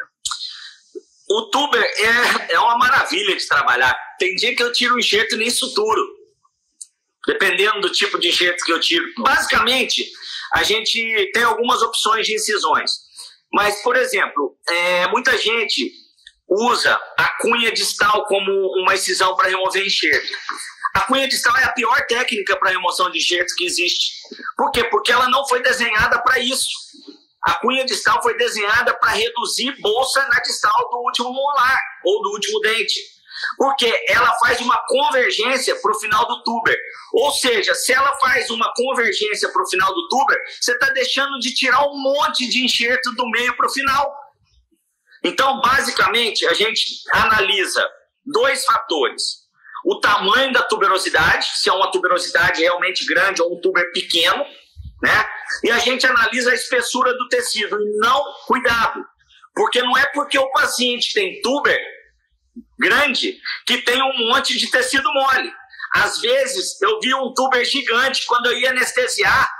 O tuber é, é uma maravilha de trabalhar. Tem dia que eu tiro o enxerto e nem suturo, dependendo do tipo de enxerto que eu tiro. Basicamente, a gente tem algumas opções de incisões. Mas, por exemplo, é, muita gente usa a cunha distal como uma incisão para remover enxerto. A cunha distal é a pior técnica para remoção de enxertos que existe. Por quê? Porque ela não foi desenhada para isso. A cunha distal foi desenhada para reduzir bolsa na distal do último molar ou do último dente. Porque ela faz uma convergência para o final do tuber. Ou seja, se ela faz uma convergência para o final do tuber, você está deixando de tirar um monte de enxerto do meio para o final. Então, basicamente, a gente analisa dois fatores. O tamanho da tuberosidade, se é uma tuberosidade realmente grande ou um tuber pequeno, né? E a gente analisa a espessura do tecido. E não, cuidado, porque não é porque o paciente tem tuber grande que tem um monte de tecido mole. Às vezes, eu vi um tuber gigante, quando eu ia anestesiar,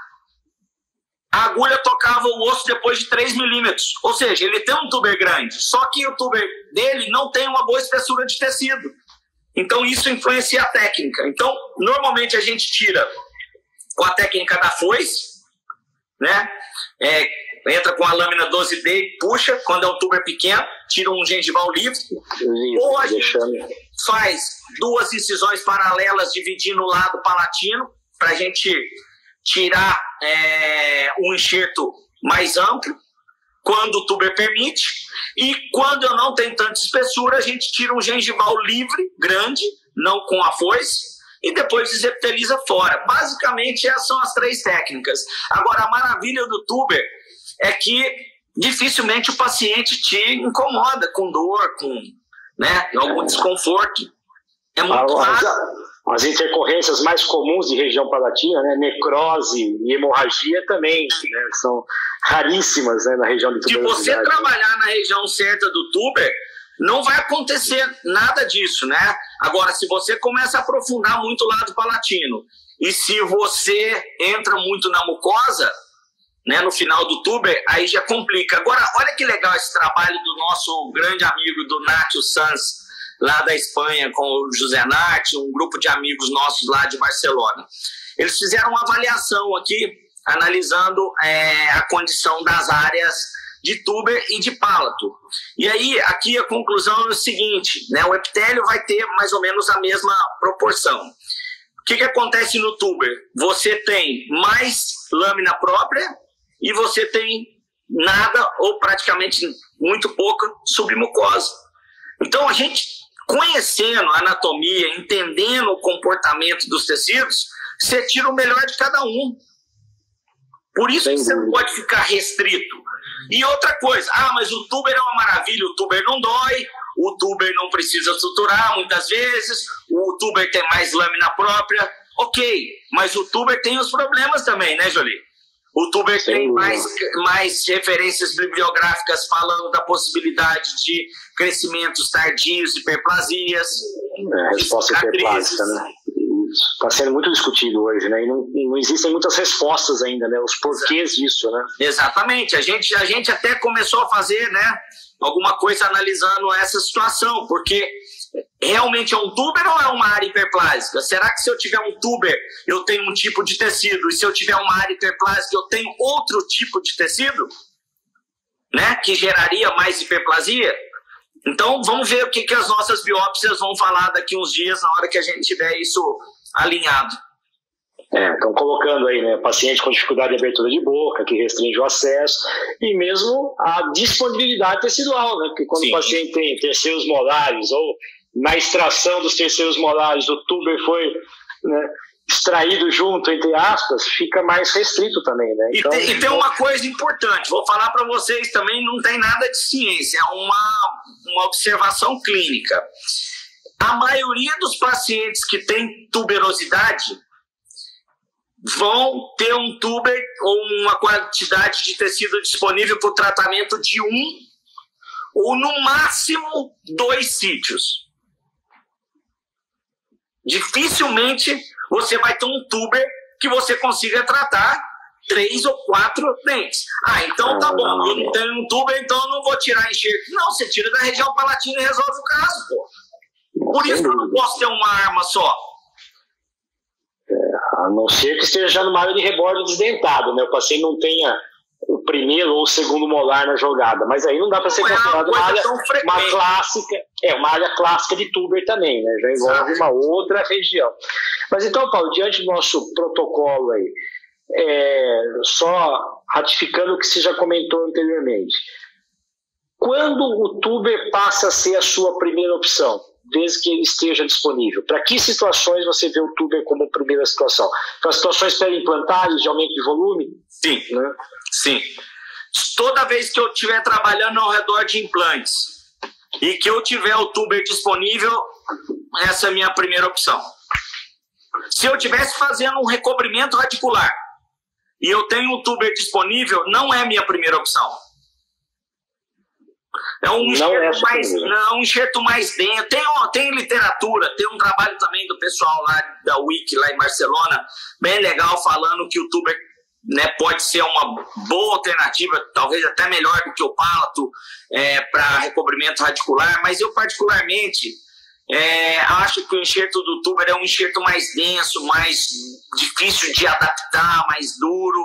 a agulha tocava o osso depois de três milímetros. Ou seja, ele tem um tuber grande, só que o tuber dele não tem uma boa espessura de tecido. Então, isso influencia a técnica. Então, normalmente a gente tira com a técnica da foice, né? É, entra com a lâmina doze D e puxa, quando é um tuber pequeno, tira um gengival livre. Ou a gente faz duas incisões paralelas dividindo o lado palatino, para a gente tirar é, um enxerto mais amplo, quando o tuber permite. E quando eu não tenho tanta espessura, a gente tira um gengival livre, grande, não com a foice, e depois desepiteliza fora. Basicamente, essas são as três técnicas. Agora, a maravilha do tuber é que dificilmente o paciente te incomoda com dor, com, né, algum desconforto. É muito raro. As intercorrências mais comuns de região palatina, né, necrose e hemorragia também, né, são raríssimas, né, na região de tuberosidade. Se você trabalhar na região certa do tuber, não vai acontecer nada disso, né? Agora, se você começa a aprofundar muito o lado palatino e se você entra muito na mucosa, né, no final do tuber, aí já complica. Agora, olha que legal esse trabalho do nosso grande amigo do Nátio Sanz, lá da Espanha, com o José Nart, um grupo de amigos nossos lá de Barcelona. Eles fizeram uma avaliação aqui, analisando é, a condição das áreas de tuber e de palato. E aí, aqui a conclusão é o seguinte, né, o epitélio vai ter mais ou menos a mesma proporção. O que, que acontece no tuber? Você tem mais lâmina própria e você tem nada ou praticamente muito pouca submucosa. Então, a gente, conhecendo a anatomia, entendendo o comportamento dos tecidos, você tira o melhor de cada um. Por isso que você não pode ficar restrito. E outra coisa, ah, mas o tuber é uma maravilha, o tuber não dói, o tuber não precisa suturar muitas vezes, o tuber tem mais lâmina própria. Ok, mas o tuber tem os problemas também, né, Jolie? O tuber Sim. tem mais, mais referências bibliográficas falando da possibilidade de crescimentos tardios, hiperplasias. É, a resposta hiperplásica, né? Está sendo muito discutido hoje, né? E não, não existem muitas respostas ainda, né? Os porquês disso, né? Exatamente. A gente, a gente até começou a fazer, né, alguma coisa analisando essa situação, porque realmente é um tuber ou é uma área hiperplásica? Será que se eu tiver um tuber, eu tenho um tipo de tecido, e se eu tiver uma área hiperplásica, eu tenho outro tipo de tecido, né, que geraria mais hiperplasia? Então, vamos ver o que, que as nossas biópsias vão falar daqui uns dias, na hora que a gente tiver isso alinhado. É, estão colocando aí, né, paciente com dificuldade de abertura de boca, que restringe o acesso, e mesmo a disponibilidade tecidual, né, porque quando Sim. o paciente tem terceiros molares, ou na extração dos terceiros molares, o tuber foi, né, extraído junto, entre aspas, fica mais restrito também, né? Então, e, tem, e tem uma coisa importante, vou falar para vocês também, não tem nada de ciência, é uma, uma observação clínica. A maioria dos pacientes que têm tuberosidade vão ter um tuber ou uma quantidade de tecido disponível para o tratamento de um ou no máximo dois sítios. Dificilmente você vai ter um tuber que você consiga tratar três ou quatro dentes. Ah, então tá bom, eu não tenho um tuber, então eu não vou tirar enxerto. Não, você tira da região palatina e resolve o caso, pô. Por isso que eu não posso ter uma arma só. É, A não ser que esteja já numa área de rebordo desdentado, né? O paciente não tenha o primeiro ou o segundo molar na jogada, mas aí não dá para ser considerado uma área uma clássica, é uma área clássica de tuber também, né? Já envolve uma outra região. Mas então, Paulo, diante do nosso protocolo aí, é, só ratificando o que você já comentou anteriormente, quando o tuber passa a ser a sua primeira opção, desde que ele esteja disponível? Para que situações você vê o tuber como primeira situação? Para situações pré-implantares de aumento de volume? Sim, né? Sim. Toda vez que eu estiver trabalhando ao redor de implantes e que eu tiver o tuber disponível, essa é a minha primeira opção. Se eu estivesse fazendo um recobrimento radicular e eu tenho um tuber disponível, não é a minha primeira opção. É um enxerto, é mais, não, um enxerto mais denso. Tem, tem literatura, tem um trabalho também do pessoal lá da U I C, lá em Barcelona, bem legal, falando que o tuber, né, pode ser uma boa alternativa, talvez até melhor do que o palato, é, para recobrimento radicular, mas eu particularmente é, acho que o enxerto do tuber é um enxerto mais denso, mais difícil de adaptar, mais duro,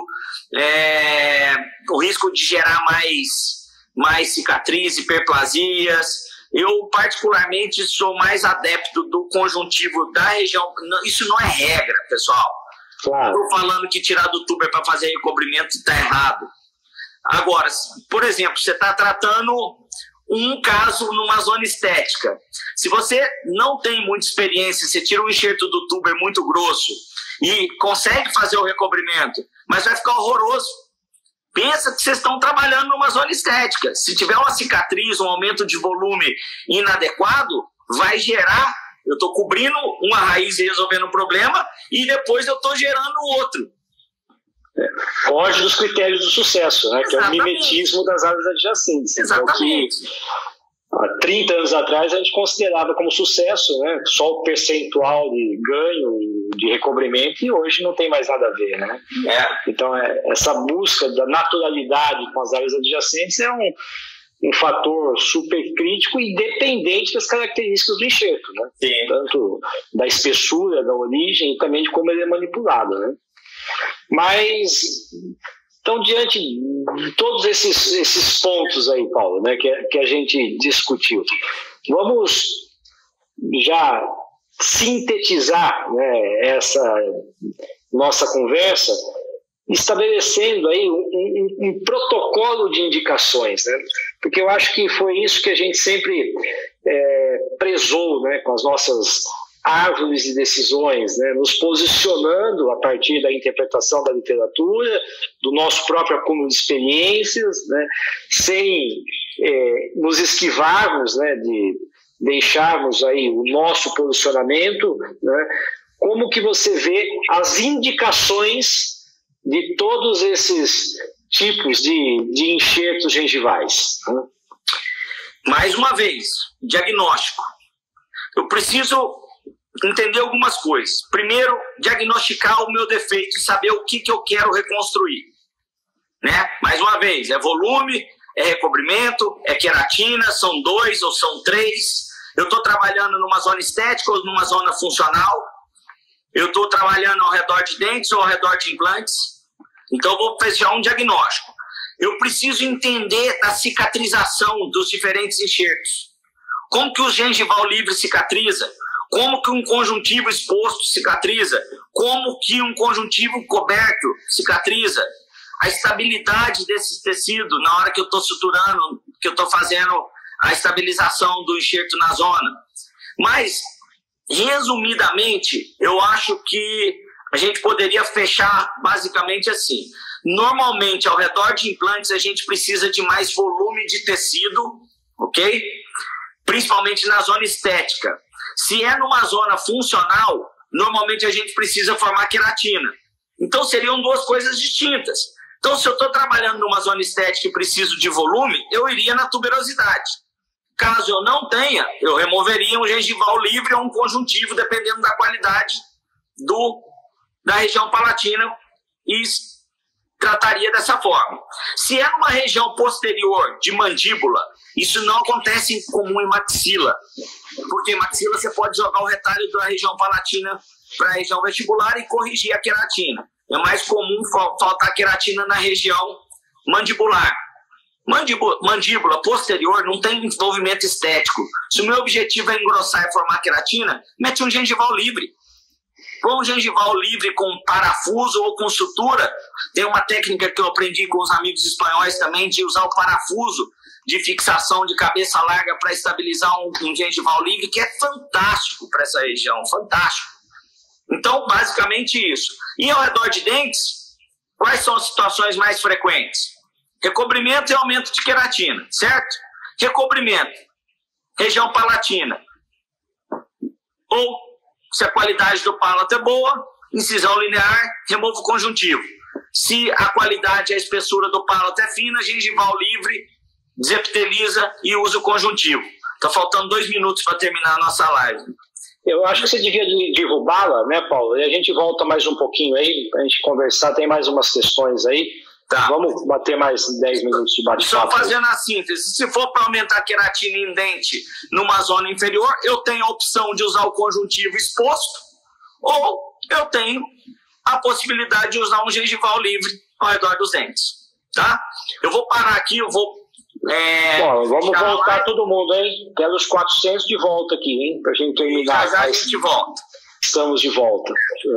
é, o risco de gerar mais... mais cicatriz, hiperplasias. Eu, particularmente, sou mais adepto do conjuntivo da região. Isso não é regra, pessoal. Claro. Estou falando que tirar do tuber para fazer recobrimento está errado. Agora, por exemplo, você está tratando um caso numa zona estética. Se você não tem muita experiência, você tira um enxerto do tuber muito grosso e consegue fazer o recobrimento, mas vai ficar horroroso. Pensa que vocês estão trabalhando numa zona estética. Se tiver uma cicatriz, um aumento de volume inadequado, vai gerar... Eu estou cobrindo uma raiz e resolvendo o problema e depois eu estou gerando outro. É, foge dos critérios do sucesso, né? Que Exatamente. É o mimetismo das áreas adjacentes. Exatamente. Então, que, há trinta anos atrás a gente considerava como sucesso, né? Só o percentual de ganho de recobrimento, e hoje não tem mais nada a ver, né? É. Então é, essa busca da naturalidade com as áreas adjacentes é um, um fator super crítico e dependente das características do enxerto, né? Sim. Tanto da espessura, da origem e também de como ele é manipulado, né? Mas então, diante de todos esses, esses pontos aí, Paulo, né, que, que a gente discutiu, vamos já sintetizar, né, essa nossa conversa, estabelecendo aí um, um, um protocolo de indicações, né? Porque eu acho que foi isso que a gente sempre é, prezou, né, com as nossas árvores de decisões, né, nos posicionando a partir da interpretação da literatura, do nosso próprio acúmulo de experiências, né, sem é, nos esquivarmos, né, de deixarmos aí o nosso posicionamento, né. Como que você vê as indicações de todos esses tipos de, de enxertos gengivais? Né? Mais uma vez, diagnóstico. Eu preciso entender algumas coisas. Primeiro, diagnosticar o meu defeito e saber o que, que eu quero reconstruir. Né? Mais uma vez, é volume, é recobrimento, é queratina, são dois ou são três. Eu estou trabalhando numa zona estética ou numa zona funcional. Eu estou trabalhando ao redor de dentes ou ao redor de implantes. Então, eu vou fazer um diagnóstico. Eu preciso entender a cicatrização dos diferentes enxertos. Como que o gengival livre cicatriza? Como que um conjuntivo exposto cicatriza? Como que um conjuntivo coberto cicatriza? A estabilidade desse tecido na hora que eu estou suturando, que eu estou fazendo a estabilização do enxerto na zona. Mas, resumidamente, eu acho que a gente poderia fechar basicamente assim. Normalmente, ao redor de implantes, a gente precisa de mais volume de tecido, ok? Principalmente na zona estética. Se é numa zona funcional, normalmente a gente precisa formar queratina. Então, seriam duas coisas distintas. Então, se eu estou trabalhando numa zona estética e preciso de volume, eu iria na tuberosidade. Caso eu não tenha, eu removeria um gengival livre ou um conjuntivo, dependendo da qualidade do, da região palatina, e trataria dessa forma. Se é numa região posterior de mandíbula Isso não acontece em comum em maxila, porque em maxila você pode jogar o retalho da região palatina para a região vestibular e corrigir a queratina. É mais comum faltar queratina na região mandibular. Mandíbula, mandíbula posterior não tem desenvolvimento estético. Se o meu objetivo é engrossar e formar queratina, mete um gengival livre. Com um gengival livre com parafuso ou com sutura, tem uma técnica que eu aprendi com os amigos espanhóis também, de usar o parafuso de fixação de cabeça larga para estabilizar um, um gengival livre, que é fantástico para essa região, fantástico. Então, basicamente isso. E ao redor de dentes, quais são as situações mais frequentes? Recobrimento e aumento de queratina, certo? Recobrimento, região palatina. Ou, se a qualidade do palato é boa, incisão linear, removo conjuntivo. Se a qualidade e a espessura do palato é fina, gengival livre, desepiteliza e usa o conjuntivo. Está faltando dois minutos para terminar a nossa live. Eu acho que você devia derrubá-la, né, Paulo? E a gente volta mais um pouquinho aí, para a gente conversar, tem mais umas questões aí. Tá. Vamos bater mais dez minutos de bate-papo. Só fazendo a síntese, se for para aumentar a queratina em dente numa zona inferior, eu tenho a opção de usar o conjuntivo exposto, ou eu tenho a possibilidade de usar um gengival livre ao redor dos dentes, tá? Eu vou parar aqui, eu vou... É, Bom, vamos voltar lá. Todo mundo, hein? Pelos quatrocentos de volta aqui, hein? Pra gente terminar. Já, já a gente volta. Estamos de volta.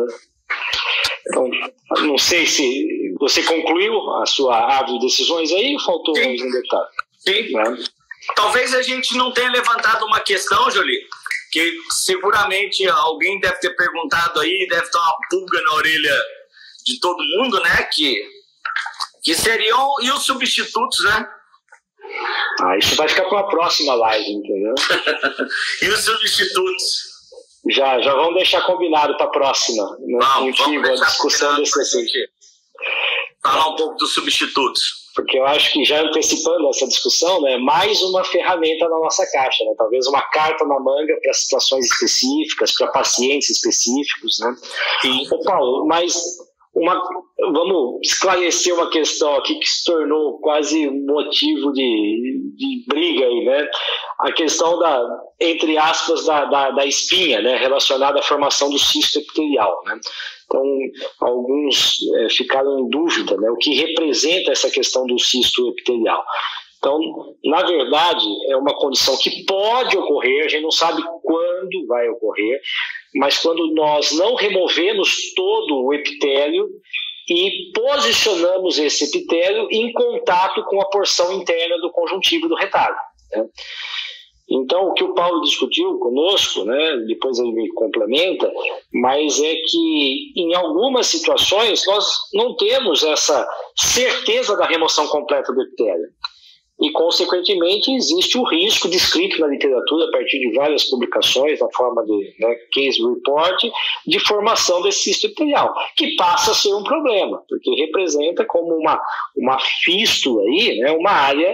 Então, não sei se você concluiu a sua árvore de decisões aí ou faltou Sim. mais um detalhe? Sim. Né? Talvez a gente não tenha levantado uma questão, Jolie, que seguramente alguém deve ter perguntado aí, deve estar uma pulga na orelha de todo mundo, né? Que, que seriam e os substitutos, né? Ah, isso vai ficar para a próxima live, entendeu? E os substitutos? Já, já vamos deixar combinado para a próxima. Né? Vamos, vamos a discussão desse assunto. Falar um pouco dos substitutos. Porque eu acho que já antecipando essa discussão, né, mais uma ferramenta na nossa caixa, né? Talvez uma carta na manga para situações específicas, para pacientes específicos, né? Sim. Ô, Paulo, mas uma, vamos esclarecer uma questão aqui que se tornou quase motivo de, de briga aí, né? A questão da, entre aspas, da, da, da espinha, né, relacionada à formação do cisto epitelial, né? Então, alguns é, ficaram em dúvida, né, o que representa essa questão do cisto epitelial. Então, na verdade, é uma condição que pode ocorrer, a gente não sabe quando vai ocorrer, mas quando nós não removemos todo o epitélio e posicionamos esse epitélio em contato com a porção interna do conjuntivo do retalho, né? Então, o que o Paulo discutiu conosco, né, depois ele me complementa, mas é que em algumas situações nós não temos essa certeza da remoção completa do epitélio. E, consequentemente, existe o risco descrito na literatura, a partir de várias publicações, na forma de, né, case report, de formação desse cisto epitelial, que passa a ser um problema, porque representa como uma, uma fístula aí, né, uma área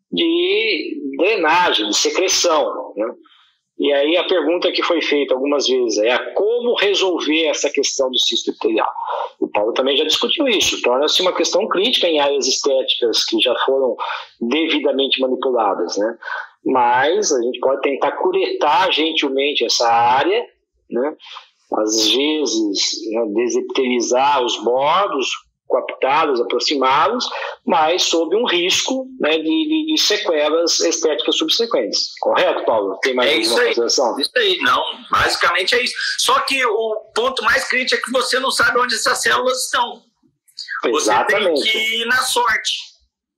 de drenagem, de secreção, né? E aí a pergunta que foi feita algumas vezes é como resolver essa questão do cisto epitelial. O Paulo também já discutiu isso, torna-se uma questão crítica em áreas estéticas que já foram devidamente manipuladas, né? Mas a gente pode tentar curetar gentilmente essa área, né? Às vezes, né, desepitelizar os bordos, coaptá-los, aproximá-los, mas sob um risco, né, de, de, de sequelas estéticas subsequentes. Correto, Paulo? Tem mais é alguma isso aí, observação? Isso aí, não. Basicamente é isso. Só que o ponto mais crítico é que você não sabe onde essas células estão. Exatamente. Você tem que ir na sorte.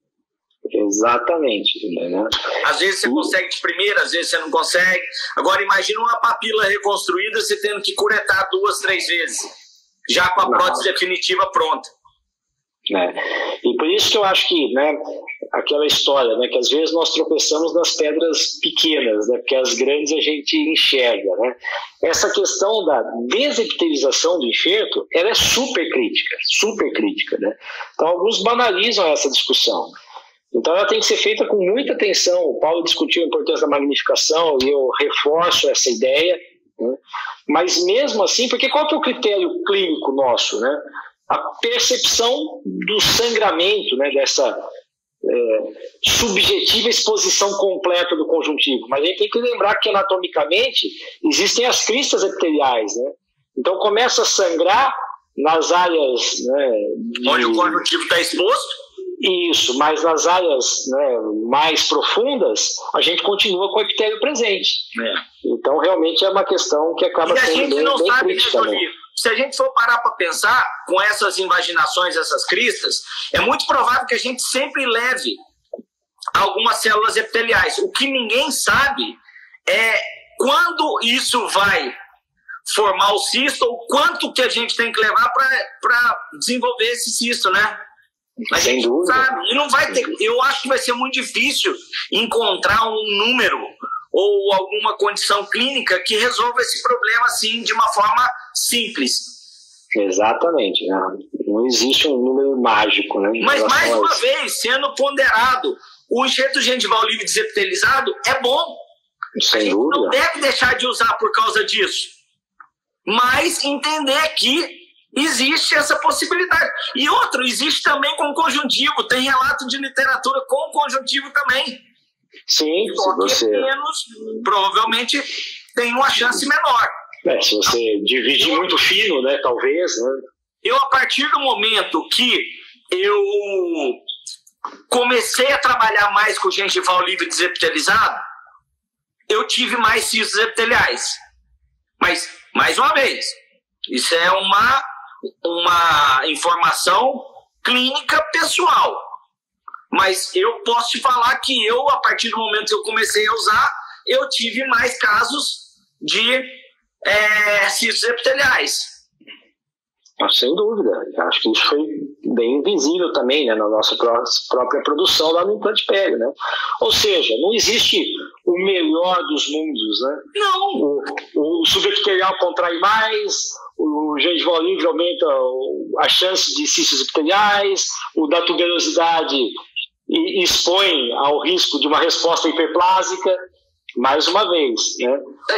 Exatamente. Né? Às vezes você consegue de primeira, às vezes você não consegue. Agora imagina uma papila reconstruída, você tendo que curetar duas, três vezes, já com a não. prótese definitiva pronta. É. E por isso que eu acho que, né, aquela história, né, que às vezes nós tropeçamos nas pedras pequenas, né, porque as grandes a gente enxerga, né? Essa questão da desepitelização do enxerto, ela é super crítica, super crítica, né? Então alguns banalizam essa discussão. Então ela tem que ser feita com muita atenção. O Paulo discutiu a importância da magnificação e eu reforço essa ideia, né? Mas mesmo assim, porque qual que é o critério clínico nosso, né? A percepção do sangramento, né, dessa, é, subjetiva exposição completa do conjuntivo, mas a gente tem que lembrar que anatomicamente existem as cristas epiteliais, né? Então começa a sangrar nas áreas, né, de... onde o conjuntivo está exposto. Isso, mas nas áreas, né, mais profundas, a gente continua com o epitélio presente. É. Então, realmente é uma questão que acaba sendo bem, bem, não bem sabe, crítica. Né? Se a gente for parar para pensar, com essas invaginações, essas cristas, é muito provável que a gente sempre leve algumas células epiteliais. O que ninguém sabe é quando isso vai formar o cisto ou quanto que a gente tem que levar para desenvolver esse cisto, né? Mas Sem dúvida. Sabe, e não vai ter, eu acho que vai ser muito difícil encontrar um número ou alguma condição clínica que resolva esse problema assim de uma forma simples. Exatamente, né? Não existe um número mágico, né? Mas mais uma vez, sendo ponderado, o enxerto gengival livre desepitelizado é bom. Sem a gente dúvida. Não deve deixar de usar por causa disso, mas entender que existe essa possibilidade. E outro, existe também com conjuntivo. Tem relato de literatura com conjuntivo também. Sim, Só se você... que menos, provavelmente tem uma chance menor. É, se você divide eu, muito fino, né, talvez. Né? Eu, a partir do momento que eu comecei a trabalhar mais com gengival livre desepitelizado, eu tive mais cistos epiteliais. Mas, mais uma vez, isso é uma... uma informação clínica pessoal, mas eu posso te falar que eu, a partir do momento que eu comecei a usar, eu tive mais casos de é, cistos epiteliais. Sem dúvida, acho que isso foi bem visível também, né, na nossa própria produção lá no implante pélio, né? Ou seja, não existe o melhor dos mundos, né? Não. O, o subepitelial contrai mais, o gengival livre aumenta a chance de cistos epiteliais, o da tuberosidade expõe ao risco de uma resposta hiperplásica. Mais uma vez, né?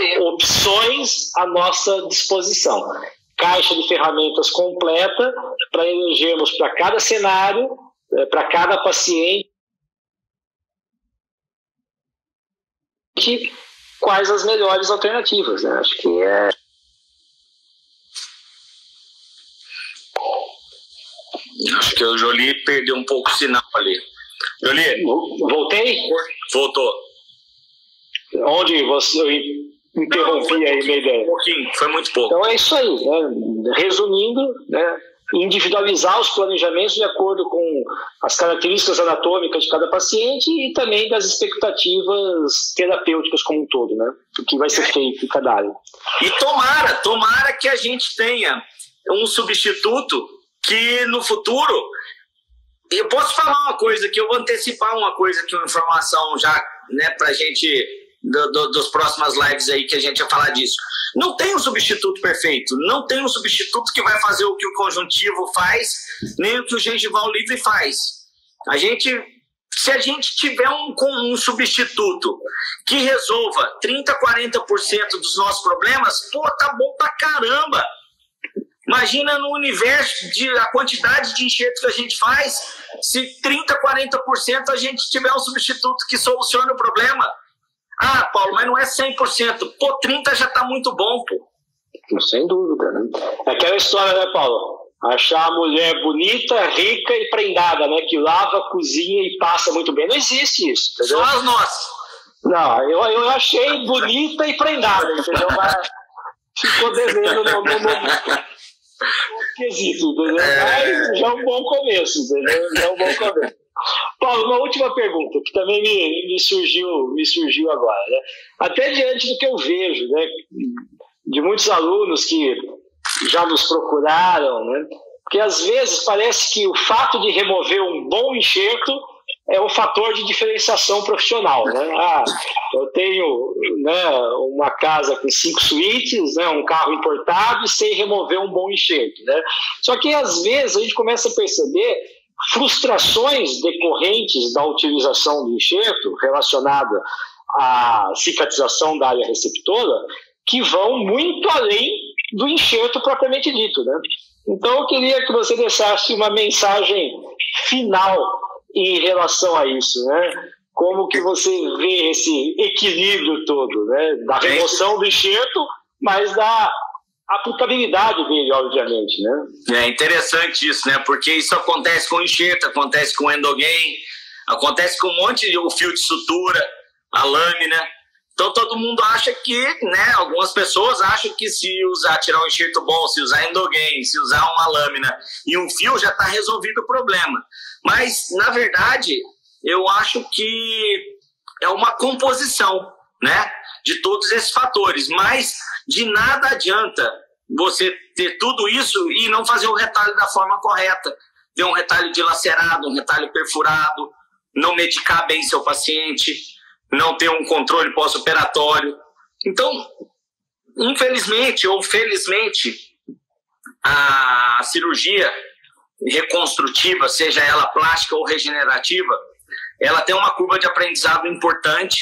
Opções à nossa disposição. Caixa de ferramentas completa para elegermos para cada cenário, para cada paciente, quais as melhores alternativas, né? Acho que é... Acho que o Jolie perdeu um pouco o sinal ali. Jolie? Voltei? Voltou. Onde você... Eu interrompi Não, aí meio ideia. Um pouquinho, foi muito pouco. Então é isso aí, né? Resumindo, né? Individualizar os planejamentos de acordo com as características anatômicas de cada paciente e também das expectativas terapêuticas como um todo, né? O que vai ser feito em cada área. E tomara, tomara que a gente tenha um substituto que no futuro... Eu posso falar uma coisa, que eu vou antecipar uma coisa, que uma informação já, né, pra gente... Do, do, dos próximas lives aí que a gente vai falar disso. Não tem um substituto perfeito, não tem um substituto que vai fazer o que o conjuntivo faz, nem o que o gengival livre faz. A gente, se a gente tiver um, um substituto que resolva trinta, quarenta por cento dos nossos problemas, pô, tá bom pra caramba. Imagina no universo de a quantidade de enxertos que a gente faz, se trinta, quarenta por cento a gente tiver um substituto que solucione o problema. Ah, Paulo, mas não é cem por cento. Pô, trinta já tá muito bom, pô. Sem dúvida, né? É aquela história, né, Paulo? Achar a mulher bonita, rica e prendada, né? Que lava, cozinha e passa muito bem. Não existe isso, entendeu? Só as nossas. Não, eu, eu achei bonita e prendada, entendeu? Mas ficou devendo no, no, no, no quesito, entendeu? Mas já é um bom começo, entendeu? Já é um bom começo. Paulo, uma última pergunta que também me, me, surgiu, me surgiu agora, né? Até diante do que eu vejo, né, de muitos alunos que já nos procuraram, né, porque às vezes parece que o fato de remover um bom enxerto é um fator de diferenciação profissional, né? Ah, eu tenho, né, uma casa com cinco suítes, né, um carro importado e sei remover um bom enxerto, né? Só que às vezes a gente começa a perceber frustrações decorrentes da utilização do enxerto relacionada à cicatrização da área receptora que vão muito além do enxerto propriamente dito, né? Então eu queria que você deixasse uma mensagem final em relação a isso, né? Como que você vê esse equilíbrio todo, né? Da remoção do enxerto, mas da aplicabilidade dele, obviamente, né? É interessante isso, né? Porque isso acontece com o enxerto, acontece com o endogain, acontece com um monte de o fio de sutura, a lâmina. Então todo mundo acha que, né? Algumas pessoas acham que se usar, tirar um enxerto bom, se usar endogain, se usar uma lâmina e um fio, já está resolvido o problema. Mas, na verdade, eu acho que é uma composição, né? De todos esses fatores. Mas de nada adianta você ter tudo isso e não fazer o retalho da forma correta. Ter um retalho dilacerado, um retalho perfurado, não medicar bem seu paciente, não ter um controle pós-operatório. Então, infelizmente ou felizmente, a cirurgia reconstrutiva, seja ela plástica ou regenerativa, ela tem uma curva de aprendizado importante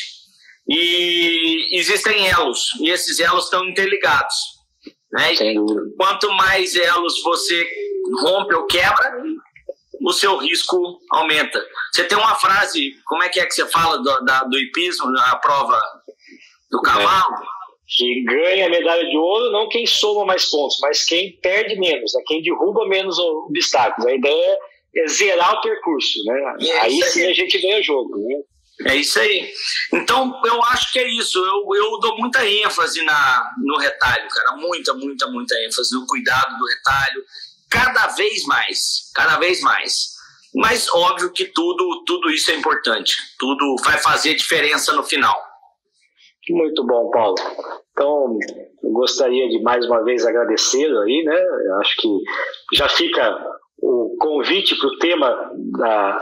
e existem elos, e esses elos estão interligados, né? E quanto mais elos você rompe ou quebra, o seu risco aumenta. Você tem uma frase, como é que é que você fala do, da, do hipismo, na prova do cavalo? É. Que ganha a medalha de ouro, não quem soma mais pontos, mas quem perde menos, né? Quem derruba menos obstáculos. A ideia é zerar o percurso, né? É aí sim a gente ganha o jogo, né? É isso aí. Então, eu acho que é isso. Eu, eu dou muita ênfase na, no retalho, cara. Muita, muita, muita ênfase no cuidado do retalho. Cada vez mais. Cada vez mais. Mas, óbvio que tudo, tudo isso é importante. Tudo vai fazer diferença no final. Muito bom, Paulo. Então, eu gostaria de mais uma vez agradecê-lo aí, né? Eu acho que já fica o convite para o tema da,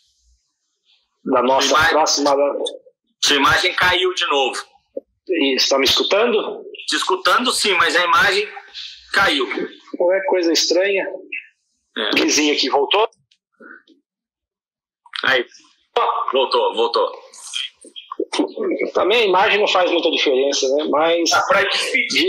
da nossa sua imagem, próxima... Sua imagem caiu de novo. Está me escutando? Te escutando sim, mas a imagem caiu. Não é coisa estranha. É. O vizinho aqui voltou? Aí, voltou, voltou. Também a imagem não faz muita diferença, né? Mas, ah, para despedir,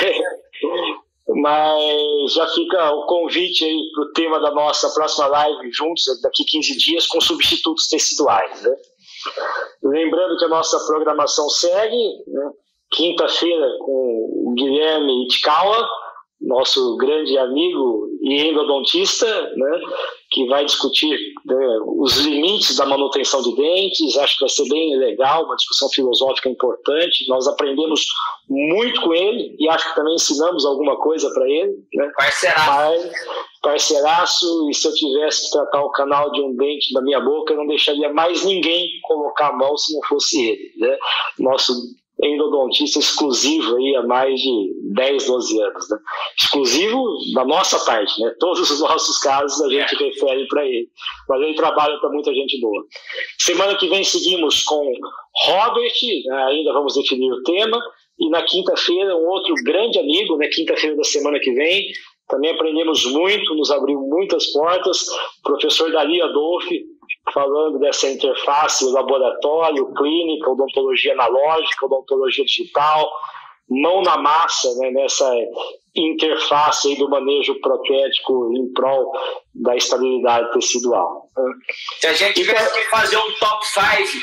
mas já fica o convite aí para o tema da nossa próxima live juntos, daqui quinze dias, com substitutos teciduais, né? Lembrando que a nossa programação segue, né? Quinta-feira com o Guilherme Itikawa, nosso grande amigo e endodontista, né, que vai discutir, né, os limites da manutenção de dentes. Acho que vai ser bem legal, uma discussão filosófica importante. Nós aprendemos muito com ele e acho que também ensinamos alguma coisa para ele, né? Parceiraço. Parceiraço, e se eu tivesse que tratar o canal de um dente da minha boca, eu não deixaria mais ninguém colocar a mão se não fosse ele, né? Nosso endodontista exclusivo aí há mais de dez, doze anos, né? Exclusivo da nossa parte, né? Todos os nossos casos a gente é. refere para ele, mas ele trabalha para muita gente boa. Semana que vem seguimos com Robert, né? Ainda vamos definir o tema, e na quinta-feira um outro grande amigo, né? Quinta-feira da semana que vem, também aprendemos muito, nos abriu muitas portas, professor Dari Adolfi, falando dessa interface laboratório, clínica, odontologia analógica, odontologia digital, mão na massa, né, nessa interface aí do manejo protético em prol da estabilidade tecidual. Se a gente tivesse que fazer um top cinco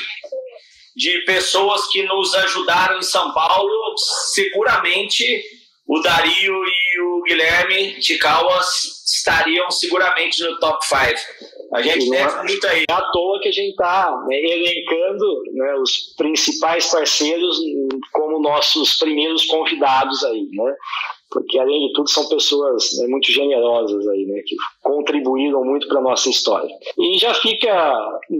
de pessoas que nos ajudaram em São Paulo, seguramente o Dario e o Guilherme Itikawa estariam seguramente no top cinco. A gente não deve muito aí. É à toa que a gente está, né, elencando, né, os principais parceiros como nossos primeiros convidados aí, né? Porque, além de tudo, são pessoas, né, muito generosas aí, né, que contribuíram muito para a nossa história. E já fica,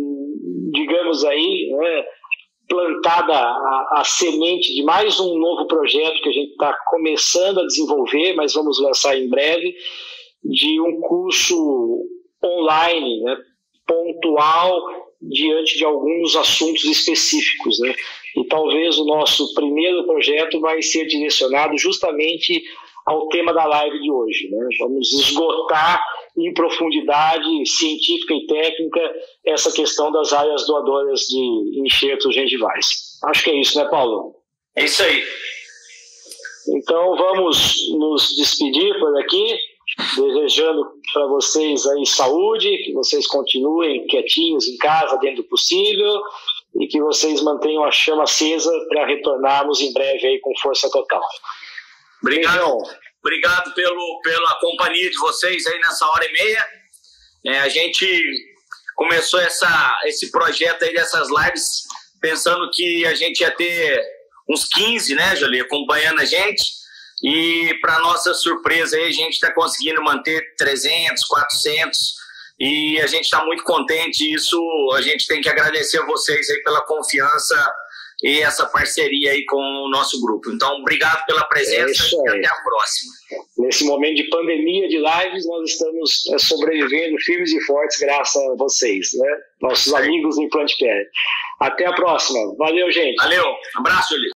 digamos aí, né, plantada a, a semente de mais um novo projeto que a gente está começando a desenvolver, mas vamos lançar em breve, de um curso online, né, pontual, diante de alguns assuntos específicos, né? E talvez o nosso primeiro projeto vai ser direcionado justamente ao tema da live de hoje, né? Vamos esgotar em profundidade científica e técnica essa questão das áreas doadoras de enxertos gengivais. Acho que é isso, né, Paulo? É isso aí. Então vamos nos despedir por aqui, desejando para vocês aí saúde, que vocês continuem quietinhos em casa dentro do possível e que vocês mantenham a chama acesa para retornarmos em breve aí com força total. Obrigado, Beijão. Obrigado pelo, pela companhia de vocês aí nessa hora e meia. É, a gente começou essa, esse projeto aí dessas lives pensando que a gente ia ter uns quinze, né, Jolie, acompanhando a gente. E, para nossa surpresa, aí, a gente está conseguindo manter trezentos, quatrocentos. E a gente está muito contente. Isso a gente tem que agradecer a vocês aí pela confiança e essa parceria aí com o nosso grupo. Então, obrigado pela presença é e até a próxima. Nesse momento de pandemia de lives, nós estamos é, sobrevivendo firmes e fortes graças a vocês, né? Nossos amigos do Implante P R. Até a próxima. Valeu, gente. Valeu. Abraço, Jolie.